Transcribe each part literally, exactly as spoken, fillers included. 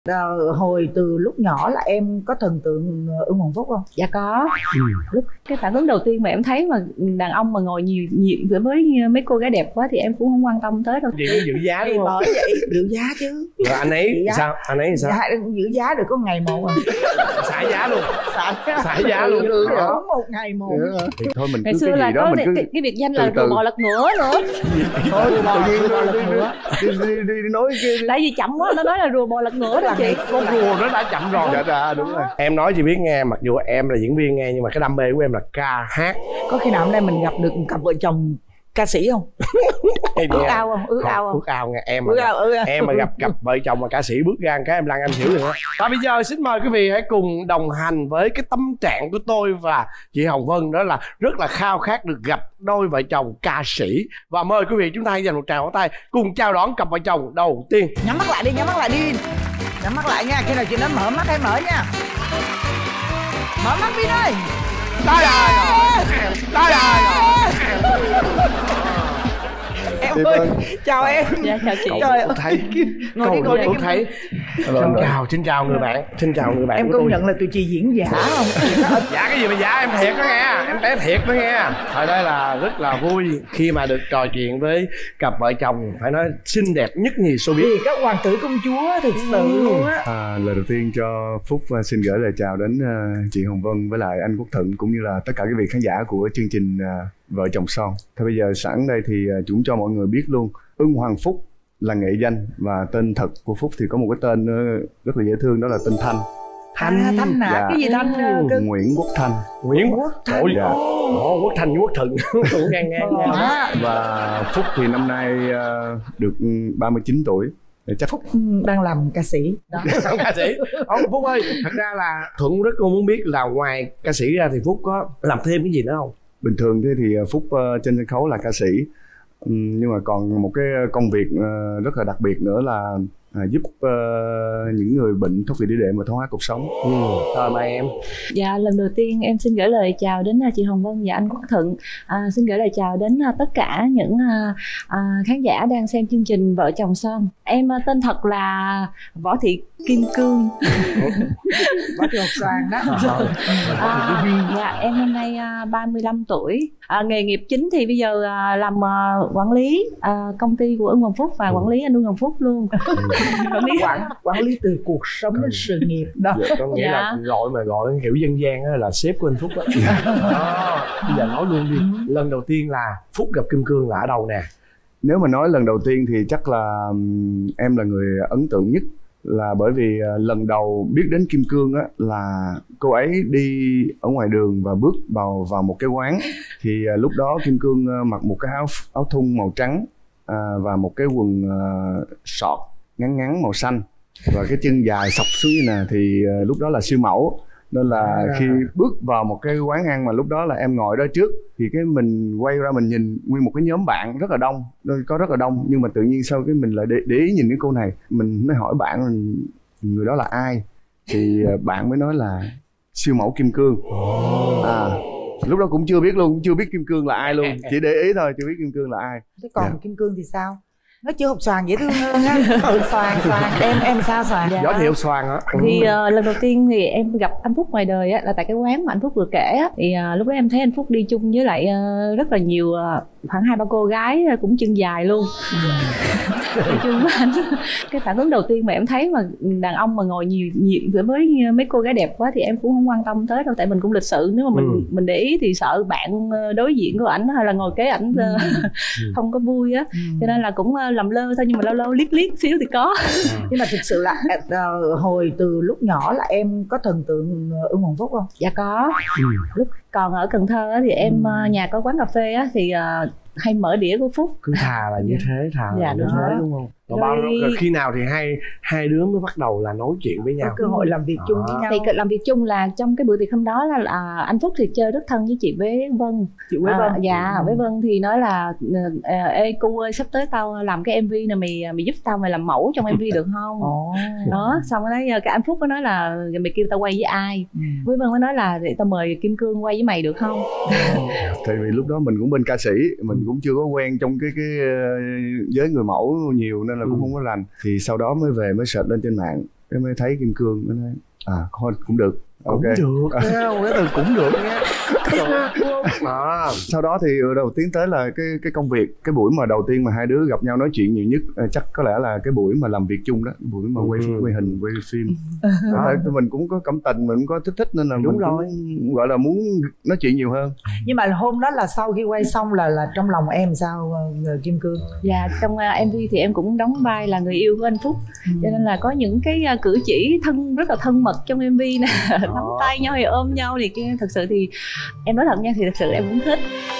Ờ, hồi từ lúc nhỏ là em có thần tượng Ưng Hoàng Phúc không? Dạ có. Ừ. Lúc cái phản ứng đầu tiên mà em thấy mà đàn ông mà ngồi nhiều nhiều với mấy cô gái đẹp quá thì em cũng không quan tâm tới đâu. Vậy giữ giá đúng Thì không? bởi vậy giữ giá chứ. Rồi anh ấy Giá. sao? Anh ấy thì sao? Dạ, giữ giá được có ngày một à. Xả giá luôn. Xả, Xả giá luôn. ừ, Đó. có một ngày một. Thì thôi mình Ngày cứ xưa cái là gì đó có mình cứ cái, cái biệt danh là từ từ. rùa bò lật ngửa nữa. thôi Rùa bò tự nhiên rùa bò lật đi, ngửa. đi, đi, đi, đi nói kia đi. Tại vì chậm quá nó nói là rùa bò lật ngửa đó chị. Con rùa nó đã chậm rồi. Dạ dạ đúng rồi. Em nói chị biết nghe, mặc dù em là diễn viên nghe nhưng mà cái đam mê của em là ca hát. Có khi nào hôm nay mình gặp được một cặp vợ chồng ca sĩ không? Ước ao không? Ước ao không? Ước ao nghe em mà Ước gặp, ao, ước ao. em mà gặp cặp vợ chồng mà ca sĩ bước ra một cái em lăn em xỉu rồi đó. Và bây giờ xin mời quý vị hãy cùng đồng hành với cái tâm trạng của tôi và chị Hồng Vân, đó là rất là khao khát được gặp đôi vợ chồng ca sĩ. Và mời quý vị chúng ta hãy dành một tràng pháo tay cùng chào đón cặp vợ chồng đầu tiên. Nhắm mắt lại đi, nhắm mắt lại đi. Nhắm mắt lại nha, khi nào chị nói mở mắt hãy mở nha. Mở mắt đi ơi. Đây rồi. Đây rồi. Em Đi ơi, vâng. chào em. Dạ chào chị. Trời ơi. Tôi thấy Ngồi đi, câu ngồi này đi. tôi thấy. Xin chào, xin chào người bạn, xin chào người bạn Em của công tôi. nhận là tụi chị diễn giả không? Dạ cái gì mà dạ, em thiệt đó nghe, em té thiệt đó nghe. Thôi đây là rất là vui khi mà được trò chuyện với cặp vợ chồng phải nói xinh đẹp nhất nhì showbiz. Vì các hoàng tử công chúa thực sự luôn á. À, lời đầu tiên cho Phúc uh, xin gửi lời chào đến uh, chị Hồng Vân với lại anh Quốc Thuận cũng như là tất cả quý vị khán giả của chương trình uh, Vợ Chồng Son. Thôi bây giờ sẵn đây thì uh, chúng cho mọi người biết luôn, Ưng Hoàng Phúc là nghệ danh và tên thật của Phúc thì có một cái tên uh, rất là dễ thương, đó là tên Thanh. Thanh à, Thanh hả? Dạ. Cái gì Thanh? Ừ. Cơ... Nguyễn Quốc Thanh. Nguyễn Quốc Thanh. Ôi, Dạ. Ồ, Quốc Thanh với Quốc Thuận cũng ngang ngang nhau. Đó. Và Phúc thì năm nay uh, được ba mươi chín tuổi. Để chắc Phúc đang làm ca sĩ đó. Không ca sĩ. Ông Phúc ơi, thật ra là Thuận rất muốn biết là ngoài ca sĩ ra thì Phúc có làm thêm cái gì nữa không? bình thường thế thì Phúc uh, trên sân khấu là ca sĩ, um, nhưng mà còn một cái công việc uh, rất là đặc biệt nữa là uh, giúp uh, những người bệnh thoát vị đĩa đệm và thoát hóa cột sống. Ừ. Rồi mời em. Dạ lần đầu tiên em xin gửi lời chào đến chị Hồng Vân và anh Quốc Thuận. À, xin gửi lời chào đến tất cả những à, à, khán giả đang xem chương trình Vợ Chồng Son. Em tên thật là Võ Thị Kim Cương. Võ Thị Ngọc Soàn đó. À, dạ em hôm nay à, ba mươi lăm tuổi. À, nghề nghiệp chính thì bây giờ à, làm à, quản lý à, công ty của Ưng Hoàng Phúc và quản lý anh Ưng Hoàng Phúc luôn. Quản lý quản, quản lý từ cuộc sống đến sự nghiệp đó. Dạ, có nghĩa Dạ. là gọi mà gọi kiểu dân gian á là sếp của anh Phúc đó. Đó. Bây giờ nói luôn đi. Lần đầu tiên là Phúc gặp Kim Cương là ở đâu nè? Nếu mà nói lần đầu tiên thì chắc là um, em là người ấn tượng nhất, là bởi vì uh, lần đầu biết đến Kim Cương á là cô ấy đi ở ngoài đường và bước vào vào một cái quán thì uh, lúc đó Kim Cương uh, mặc một cái áo áo thun màu trắng uh, và một cái quần uh, sọt ngắn ngắn màu xanh và cái chân dài xộc xuống như nè, thì uh, lúc đó là siêu mẫu. Nên là À. khi bước vào một cái quán ăn mà lúc đó là em ngồi đó trước thì cái mình quay ra mình nhìn nguyên một cái nhóm bạn rất là đông, có rất là đông, nhưng mà tự nhiên sau cái mình lại để, để ý nhìn cái cô này, mình mới hỏi bạn mình, người đó là ai, thì bạn mới nói là siêu mẫu Kim Cương. À, lúc đó cũng chưa biết luôn, cũng chưa biết Kim Cương là ai luôn, chỉ để ý thôi, chưa biết Kim Cương là ai. Thế còn Dạ. Kim Cương thì sao? Nó chưa học Soàn dễ thương hơn á. Ừ, Soàn Soàn em em sao Soàn? Dạ. Võ Thị Ngọc Soàn á. Thì uh, lần đầu tiên thì em gặp anh Phúc ngoài đời á, là tại cái quán mà anh Phúc vừa kể á. Thì uh, lúc đó em thấy anh Phúc đi chung với lại uh, rất là nhiều uh, khoảng hai ba cô gái cũng chân dài luôn. Đi chung với anh. Cái phản ứng đầu tiên mà em thấy mà đàn ông mà ngồi nhiều nhiều với mấy cô gái đẹp quá thì em cũng không quan tâm tới đâu, tại mình cũng lịch sự. Nếu mà mình ừ. mình để ý thì sợ bạn đối diện của ảnh hay là ngồi kế ảnh ừ. không có vui á, ừ. cho nên là cũng làm lơ thôi, nhưng mà lâu lâu liếc liếc xíu thì có. Nhưng mà thực sự là uh, hồi từ lúc nhỏ là em có thần tượng Ưng Hoàng Phúc không? Dạ có. Ừ. Lúc còn ở Cần Thơ á, thì em ừ. nhà có quán cà phê á, thì uh, hay mở đĩa của Phúc. Cứ thà là như thế, thà dạ, là như đó. thế đúng không? Rồi, Rồi... bao, rồi khi nào thì hai hai đứa mới bắt đầu là nói chuyện với nhau? Có cơ hội làm việc chung với nhau. Thì làm việc chung là trong cái bữa tiệc hôm đó là à, anh Phúc thì chơi rất thân với chị Quế Vân. Chị Quế Vân. À, dạ, ừ. Quế Vân thì nói là à, ê cu ơi, sắp tới tao làm cái em vê này, mày mày giúp tao mày làm mẫu trong em vê được không? Ồ. Đó, xong rồi nói cái anh Phúc có nói là mày kêu tao quay với ai? Ừ. Quế Vân mới nói là để tao mời Kim Cương quay với mày được không? Tại vì lúc đó mình cũng bên ca sĩ, mình cũng chưa có quen trong cái cái giới người mẫu nhiều nên là cũng ừ. không có rành. Thì sau đó mới về mới search lên trên mạng em mới thấy kim cương mới nói à thôi cũng được. Cũng Ok. được nha, cái từ cũng được nha. À. Sau đó thì đầu tiến tới là cái cái công việc, cái buổi mà đầu tiên mà hai đứa gặp nhau nói chuyện nhiều nhất à, chắc có lẽ là cái buổi mà làm việc chung đó, buổi mà quay Ừ. quay hình, quay phim. Đó, mình cũng có cảm tình, mình cũng có thích thích nên là Đúng mình rồi. cũng gọi là muốn nói chuyện nhiều hơn. Nhưng mà hôm đó là sau khi quay xong là là trong lòng em sao ờ, Kim Cương? Dạ, trong uh, em vê thì em cũng đóng vai là người yêu của anh Phúc, Ừ. cho nên là có những cái uh, cử chỉ thân rất là thân mật trong em vê nè, nắm tay nhau hay ôm nhau thì kia, thật sự thì em nói thật nha, thì thật sự em cũng thích.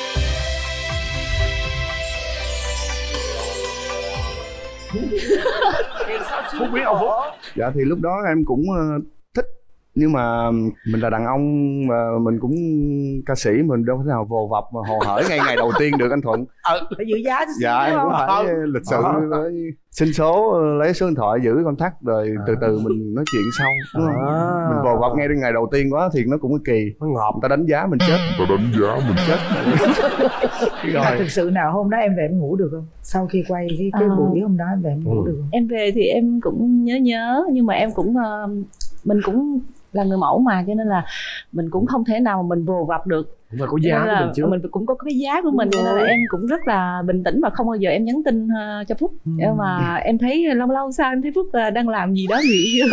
Phúc biết ông Phúc. Dạ thì lúc đó em cũng ờ, thích, nhưng mà mình là đàn ông và mình cũng ca sĩ, mình đâu thể nào vồ vập mà hồ hởi ngay ngày đầu tiên được anh Thuận. Phải giữ giá chứ. Dạ em cũng phải lịch sự Ờ. với xin số, lấy số điện thoại, giữ contact rồi từ từ mình nói chuyện sau, đúng không? À. Mình vồ vập ngay đến ngày đầu tiên quá thì nó cũng kỳ, Nó ngọt. người ta đánh giá mình chết, người ta đánh giá mình chết. Nhưng mà thực sự nào hôm đó em về em ngủ được không? Sau khi quay cái cái À. buổi hôm đó em về em ngủ Ừ. được không? Em về thì em cũng nhớ nhớ, nhưng mà em cũng uh, mình cũng là người mẫu mà, cho nên là mình cũng không thể nào mà mình vồ vập được. Mà có Cho giá nên của là mình chứ. mình cũng có cái giá của mình, cho nên là em cũng rất là bình tĩnh và không bao giờ em nhắn tin uh, cho Phúc. Ừ. Nhưng mà em thấy lâu lâu sau em thấy Phúc uh, đang làm gì đó người yêu.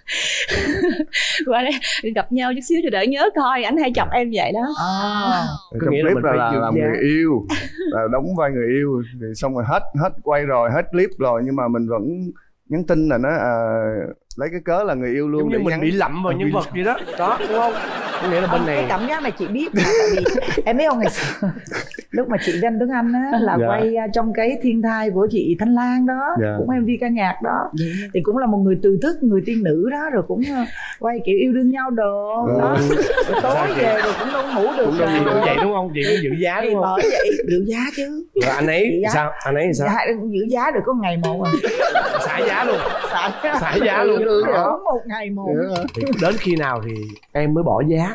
Qua đây gặp nhau chút xíu cho đỡ nhớ coi, ảnh hay chọc em vậy đó. À. Có Trong nghĩa là clip mình là, phải là giữ làm giá. người yêu, là đóng vai người yêu, thì xong rồi hết hết quay rồi, hết clip rồi, nhưng mà mình vẫn nhắn tin là nó à, lấy cái cớ là người yêu luôn. Giống như để mình nhắn. bị lậm vào Ờ, nhân bị- vật gì đó. Đó, đúng không? Có nghĩa là bên Không, này cái cảm giác này chị biết mà, tại vì em biết không, ngày xưa lúc mà chị Danh Tuấn Anh á là Dạ. quay à, trong cái thiên thai của chị Thanh Lan đó, Dạ. cũng em vê ca nhạc đó, thì cũng là một người từ thức, người tiên nữ đó, rồi cũng à, quay kiểu yêu đương nhau đồ Ừ. đó, rồi tối về rồi cũng đâu ngủ được cũng đâu rồi. cũng vậy đúng không? Chị cũng giữ giá Thì đúng không? bởi vậy giữ giá chứ. Rồi anh ấy Giữ giá. sao? Anh ấy sao? Dạ, giữ giá được có ngày một à. Xả giá luôn. Xả, Xả giá luôn. được Đó. có một ngày một. Dạ. Thì đến khi nào thì em mới bỏ giá?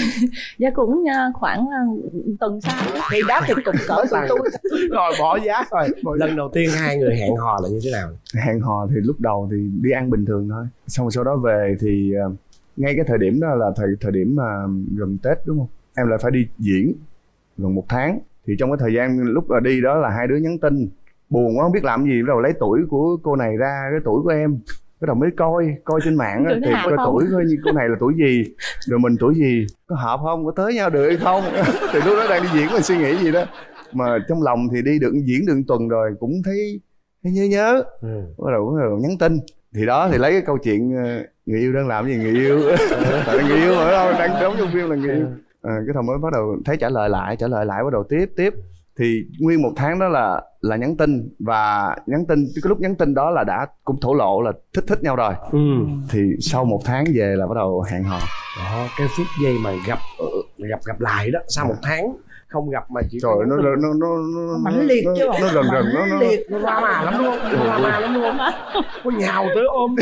Dạ cũng uh, khoảng uh, tuần sau. Thì đó thì cũng cỡ tụi tôi. Rồi bỏ giá rồi. Lần đầu tiên hai người hẹn hò là như thế nào? Hẹn hò thì lúc đầu thì đi ăn bình thường thôi, xong rồi sau đó về thì à, ngay cái thời điểm đó là thời thời điểm mà gần Tết đúng không, em lại phải đi diễn gần một tháng. Thì trong cái thời gian lúc mà đi đó là hai đứa nhắn tin, buồn quá không biết làm gì, bắt đầu lấy tuổi của cô này ra, cái tuổi của em, bắt đầu mới coi coi trên mạng á, Tuổi thì nào coi không? tuổi coi như cô này là tuổi gì, rồi mình tuổi gì, có hợp không, có tới nhau được hay không. Thì lúc đó đang đi diễn mình suy nghĩ gì đó, mà trong lòng thì đi được diễn được tuần rồi cũng thấy, thấy nhớ nhớ, Ừ. bắt đầu, bắt đầu nhắn tin. Thì đó thì lấy cái câu chuyện ờ, người yêu đang làm gì, người yêu tại người yêu ở đâu đang đóng trong phim là người yêu. À, cái thằng mới bắt đầu thấy trả lời lại trả lời lại bắt đầu tiếp tiếp thì nguyên một tháng đó là là nhắn tin, và nhắn tin cái lúc nhắn tin đó là đã cũng thổ lộ là thích thích nhau rồi. Ừ. Thì sau một tháng về là bắt đầu hẹn hò. Đó, cái phút giây mà gặp gặp gặp lại đó sau một tháng không gặp mà chỉ Trời ơi, nó nó nó nó nó Mãnh liệt chứ nó, nó rần rần nó nó Mãnh liệt. nó drama lắm đúng không? Nó drama lắm đúng không? Có nhào tới ôm.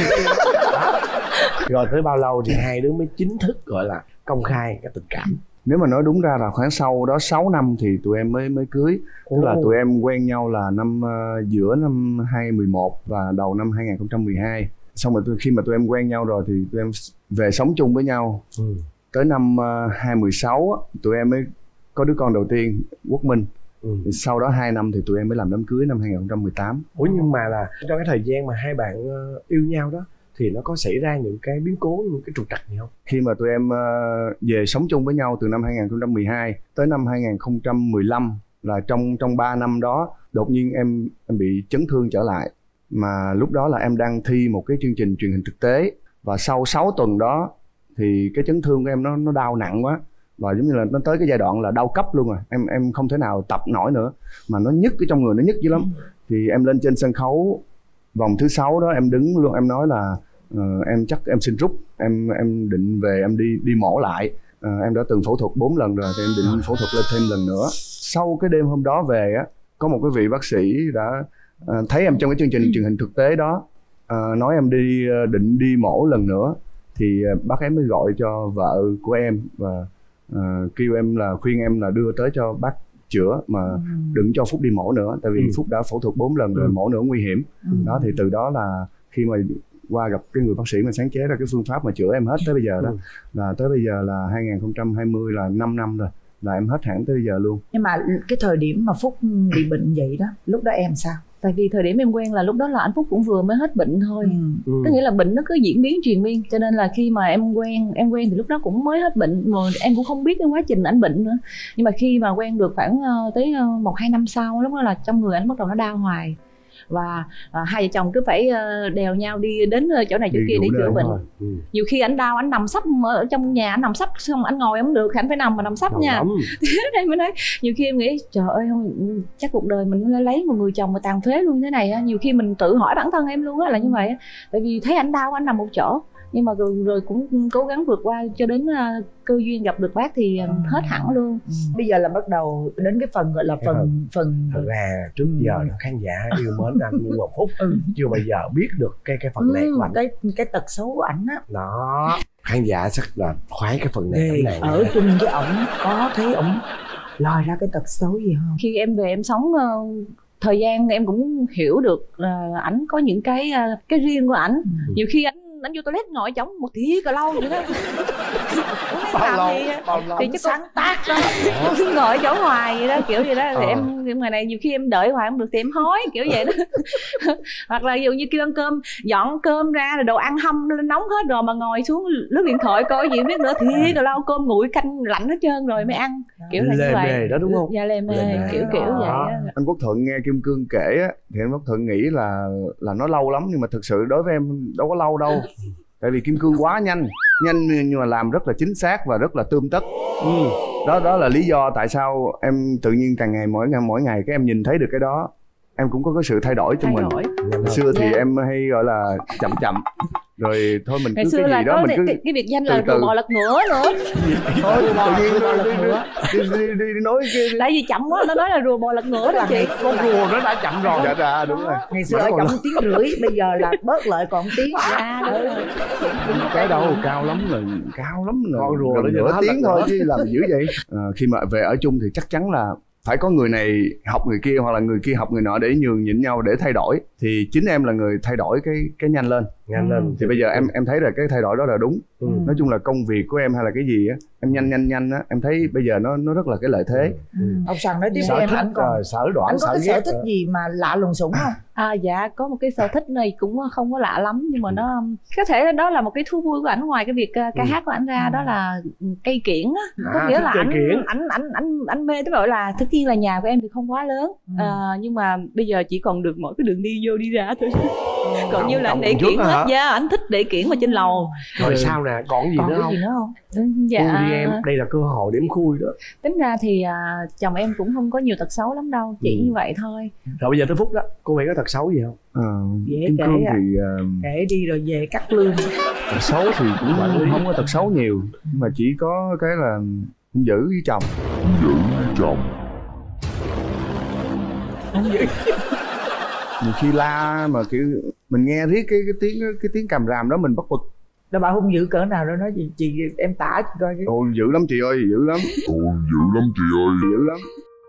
Đó. Rồi tới bao lâu thì hai đứa mới chính thức gọi là công khai cái tình cảm? Nếu mà nói đúng ra là khoảng sau đó sáu năm thì tụi em mới mới cưới. Tức là tụi em quen nhau là năm uh, giữa năm hai không một một và đầu năm hai không một hai. Xong rồi khi mà tụi em quen nhau rồi thì tụi em về sống chung với nhau. Ừ. Tới năm uh, hai không một sáu á, tụi em mới có đứa con đầu tiên, Quốc Minh. Ừ. Thì sau đó hai năm thì tụi em mới làm đám cưới năm hai không một tám. Ủa nhưng mà là trong cái thời gian mà hai bạn ờ, yêu nhau đó thì nó có xảy ra những cái biến cố, những cái trục trặc gì không? Khi mà tụi em uh, về sống chung với nhau từ năm hai không một hai tới năm hai không một lăm, là trong trong ba năm đó đột nhiên em em bị chấn thương trở lại. Mà lúc đó là em đang thi một cái chương trình truyền hình thực tế, và sau sáu tuần đó thì cái chấn thương của em nó nó đau nặng quá, và giống như là nó tới cái giai đoạn là đau cấp luôn rồi. Em em không thể nào tập nổi nữa, mà nó nhức cái trong người, nó nhức dữ lắm. Thì em lên trên sân khấu vòng thứ sáu đó, em đứng luôn, em nói là uh, em chắc em xin rút, em em định về em đi đi mổ lại. Uh, em đã từng phẫu thuật bốn lần rồi thì em định phẫu thuật lên thêm lần nữa. Sau cái đêm hôm đó về á, có một cái vị bác sĩ đã uh, thấy em trong cái chương trình truyền hình thực tế đó, uh, nói em đi uh, định đi mổ lần nữa. Thì uh, bác ấy mới gọi cho vợ của em và uh, kêu em là khuyên em là đưa tới cho bác chữa, mà ừ. đừng cho Phúc đi mổ nữa, tại vì ừ. Phúc đã phẫu thuật bốn lần rồi, ừ. mổ nữa nguy hiểm. ừ. Đó thì từ đó là khi mà qua gặp cái người bác sĩ mà sáng chế ra cái phương pháp mà chữa em hết tới bây giờ đó. Ừ. Là tới bây giờ là hai nghìn không trăm hai mươi là năm năm rồi, là em hết hẳn tới bây giờ luôn. Nhưng mà cái thời điểm mà Phúc bị bệnh vậy đó, lúc đó em sao? Tại vì thời điểm em quen là lúc đó là anh Phúc cũng vừa mới hết bệnh thôi. Ừ. Có nghĩa là bệnh nó cứ diễn biến truyền miên, cho nên là khi mà em quen em quen thì lúc đó cũng mới hết bệnh, mà em cũng không biết cái quá trình ảnh bệnh nữa. Nhưng mà khi mà quen được khoảng tới một hai năm sau, lúc đó là trong người anh bắt đầu nó đau hoài, và à, hai vợ chồng cứ phải uh, đèo nhau đi đến chỗ này chỗ đi kia để chữa bệnh. Ừ. Nhiều khi ảnh đau, ảnh nằm sấp ở trong nhà, ảnh nằm sấp xong ảnh ngồi không được, ảnh phải nằm mà nằm sấp nha. Đây mới nói, nhiều khi em nghĩ trời ơi không, chắc cuộc đời mình lấy một người chồng mà tàn phế luôn thế này á. Nhiều khi mình tự hỏi bản thân em luôn á là như vậy. Tại vì thấy ảnh đau, ảnh nằm một chỗ, nhưng mà rồi, rồi cũng cố gắng vượt qua cho đến uh, cơ duyên gặp được bác thì uh, hết hẳn luôn. Ừ. Bây giờ là bắt đầu đến cái phần gọi là phần phần, phần... Thật ra trước giờ là khán giả yêu mến anh như một Phúc, ừ. chưa bao giờ biết được cái cái phần này của anh, cái cái tật xấu của ảnh á. Đó, khán giả rất là khoái cái phần này. Cái này ở chung với ổng có thấy ổng lòi ra cái tật xấu gì không? Khi em về em sống uh, thời gian em cũng hiểu được uh, ảnh có những cái uh, cái riêng của ảnh. Ừ. Nhiều khi ảnh anh vô toilet ngồi chống một tí cà lâu vậy đó. Bao lâu, bao lâu thì chắc sáng tác đó. Ngồi chỗ hoài vậy đó, kiểu vậy đó. Thì ờ. em em ngày này nhiều khi em đợi hoài không được thì em hối kiểu vậy đó. Hoặc là ví dụ như kêu ăn cơm, dọn cơm ra rồi đồ ăn hâm lên nóng hết rồi mà ngồi xuống lướt điện thoại coi gì biết nữa thì cà lâu cơm nguội canh lạnh hết trơn rồi mới ăn. Kiểu là như vậy. Đó đúng không? Dạ lê mê, kiểu kiểu vậy đó. Anh Quốc Thuận nghe Kim Cương kể á thì anh Quốc Thuận nghĩ là là nó lâu lắm, nhưng mà thực sự đối với em đâu có lâu đâu. Tại vì Kim Cương quá nhanh, nhanh nhưng mà làm rất là chính xác và rất là tươm tất. Ừ. Đó đó là lý do tại sao em tự nhiên càng ngày mỗi ngày mỗi ngày cái em nhìn thấy được cái đó, em cũng có cái sự thay đổi trong thay mình. Đổi. Hồi xưa thì yeah. em hay gọi là chậm chậm, rồi thôi mình ngày cứ xưa cái là gì đó mình cứ cái, cái biệt danh là rùa bò lật ngửa nữa. Thôi tự nhiên rùa lật ngửa. Đi, đi, đi, đi nói cái tại vì chậm quá nó nói là rùa bò lật ngửa đó chị. Con rùa nó đã chậm rồi. Dạ ra đúng rồi. Ngày xưa ở chậm tiếng rưỡi, bây giờ là bớt lại còn tiếng. Dạ đúng rồi. Cái đâu cao lắm rồi, cao lắm rồi. Con rùa nó nửa tiếng thôi chứ làm dữ vậy. À, khi mà về ở chung thì chắc chắn là phải có người này học người kia, hoặc là người kia học người nọ để nhường nhịn nhau để thay đổi. Thì chính em là người thay đổi cái cái nhanh lên. Nhanh lên. Thì bây giờ em em thấy là cái thay đổi đó là đúng. Ừ. Nói chung là công việc của em hay là cái gì á, em nhanh nhanh nhanh á, em thấy bây giờ nó nó rất là cái lợi thế. Ừ. Ông Sằng nói tiếp với em, anh còn sở đoạn, anh có cái sở thích rồi. gì mà lạ lùng sủng không? À dạ có một cái sở thích này cũng không có lạ lắm, nhưng mà nó có thể đó là một cái thú vui của ảnh ngoài cái việc ca ừ. hát của ảnh ra. Ừ. Đó là cây kiển á. Có à, nghĩa là ảnh ảnh ảnh ảnh ảnh mê, tức gọi là tất nhiên là nhà của em thì không quá lớn. Ừ. À, nhưng mà bây giờ chỉ còn được mỗi cái đường đi vô đi ra thôi. Ừ. Còn như là anh để kiển hết. Dạ ảnh thích để kiển vào trên lầu. Rồi sao nè, còn gì còn nữa cái không? Gì nữa không? Dạ đi em, đây là cơ hội điểm khui đó. Tính ra thì à, chồng em cũng không có nhiều tật xấu lắm đâu, chỉ ừ. như vậy thôi. Rồi bây giờ tới Phúc đó, cô Huyền có tật xấu gì không? À, dễ Kim kể Cương à. thì uh, kể đi rồi về cắt lương. Tật xấu thì cũng ừ. không có tật xấu nhiều, nhưng mà chỉ có cái là hung dữ với chồng. Hung dữ với chồng. Hung dữ. Nhiều khi la mà kiểu mình nghe riết cái cái tiếng cái tiếng càm ràm đó mình bất bực. Đó bà hung dữ cỡ nào đó nói chị chị em tả chị coi cái. Ồ dữ lắm chị ơi, dữ lắm. Ồ dữ lắm chị ơi, dữ lắm.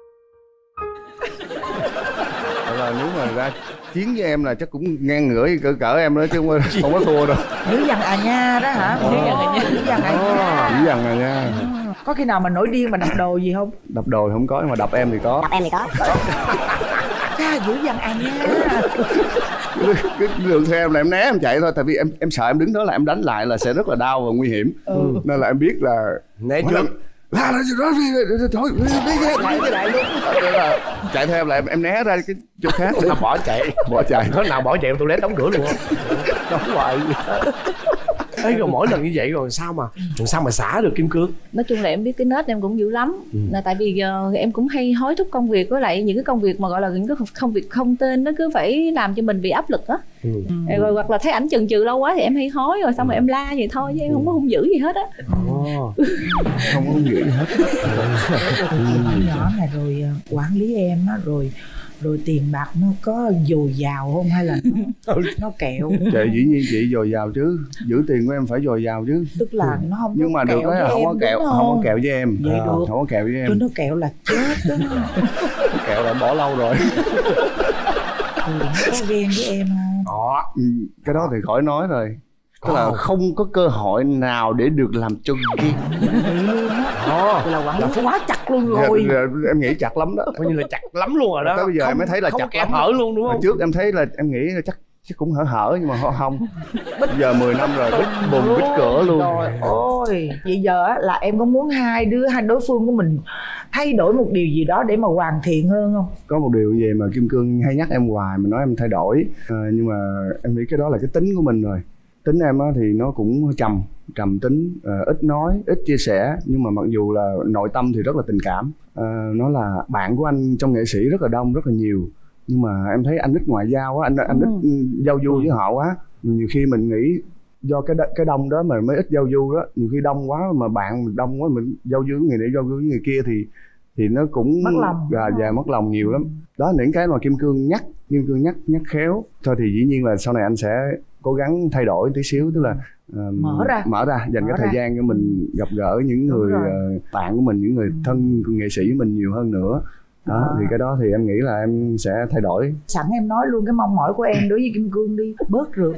Là nếu mà ra chiến với em là chắc cũng ngang ngửa cỡ cỡ em đó chứ không, không có thua đâu. Dữ dằn à nha đó hả? Dữ dằn à nha. Dữ dằn à nha. Dữ dằn à nha. Có khi nào mà nổi điên mà đập đồ gì không? Đập đồ thì không có, nhưng mà đập em thì có. Đập em thì có. Cha dữ dằn à nha. Cái đường theo em là em né em chạy thôi, tại vì em em sợ em đứng đó là em đánh lại là sẽ rất là đau và nguy hiểm. Ừ. Nên là em biết là né trước. La lên đó đi thôi đi đi lại luôn. Chạy theo em là em em né ra cái chỗ khác để bỏ chạy, bỏ chạy. Có nào bỏ chạy tôi lét đóng cửa luôn á. Đóng hoài. Ấy rồi mỗi lần như vậy rồi sao mà rồi sao mà xả được Kim Cương? Nói chung là em biết cái nết em cũng dữ lắm. Ừ. Là tại vì uh, em cũng hay hối thúc công việc, với lại những cái công việc mà gọi là những cái công việc không tên nó cứ phải làm cho mình bị áp lực á. Ừ. Rồi hoặc là thấy ảnh chần chừ lâu quá thì em hay hối, rồi xong rồi em la vậy thôi chứ em không có hung dữ gì hết á. Oh. Không có hung dữ gì hết. Nhỏ này rồi quản lý em á, rồi rồi tiền bạc nó có dồi dào không hay là nó, nó kẹo? Trời dĩ nhiên chị dồi dào chứ, giữ tiền của em phải dồi dào chứ. Tức là nó không nhưng mà được cái là không có kẹo, không? không có kẹo với em. Vậy à, được. Không có kẹo với em. Chứ nó kẹo là chết đó. Kẹo là bỏ lâu rồi. Ừ, nó có ghen với em không? Đó. Ừ, cái đó thì khỏi nói rồi. Tức là không có cơ hội nào để được làm chung kia. Đó là quản lý quá chặt luôn rồi. Dạ, em nghĩ chặt lắm đó. Coi như là chặt lắm luôn rồi đó. Tới bây giờ không, em mới thấy là không chặt kém lắm. hở luôn đúng không? Hồi trước em thấy là em nghĩ là chắc chắc cũng hở hở nhưng mà không. Bây giờ mười năm rồi bít bùng bít cửa luôn. Trời ơi, vậy giờ á là em có muốn hai đứa hai đối phương của mình thay đổi một điều gì đó để mà hoàn thiện hơn không? Có một điều gì mà Kim Cương hay nhắc em hoài mà nói em thay đổi, à, nhưng mà em nghĩ cái đó là cái tính của mình rồi. Tính em á thì nó cũng trầm trầm tính, à, ít nói, ít chia sẻ, nhưng mà mặc dù là nội tâm thì rất là tình cảm. À, nó là bạn của anh trong nghệ sĩ rất là đông, rất là nhiều, nhưng mà em thấy anh ít ngoại giao á, anh anh ít giao du với họ quá. Nhiều khi mình nghĩ do cái cái đông đó mà mới ít giao du đó, nhiều khi đông quá mà bạn mình đông quá mình giao du với người này giao du với người kia thì thì nó cũng mất lòng, và và mất lòng nhiều lắm. Đó là những cái mà Kim Cương nhắc Kim Cương nhắc nhắc khéo thôi, thì dĩ nhiên là sau này anh sẽ cố gắng thay đổi tí xíu, tức là uh, mở ra mở ra dành mở cái thời ra. gian cho mình gặp gỡ những Đúng người uh, bạn của mình, những người ừ. thân nghệ sĩ của mình nhiều hơn nữa. Đó à. Thì cái đó thì em nghĩ là em sẽ thay đổi. Sẵn em nói luôn cái mong mỏi của em đối với Kim Cương đi, bớt rượt.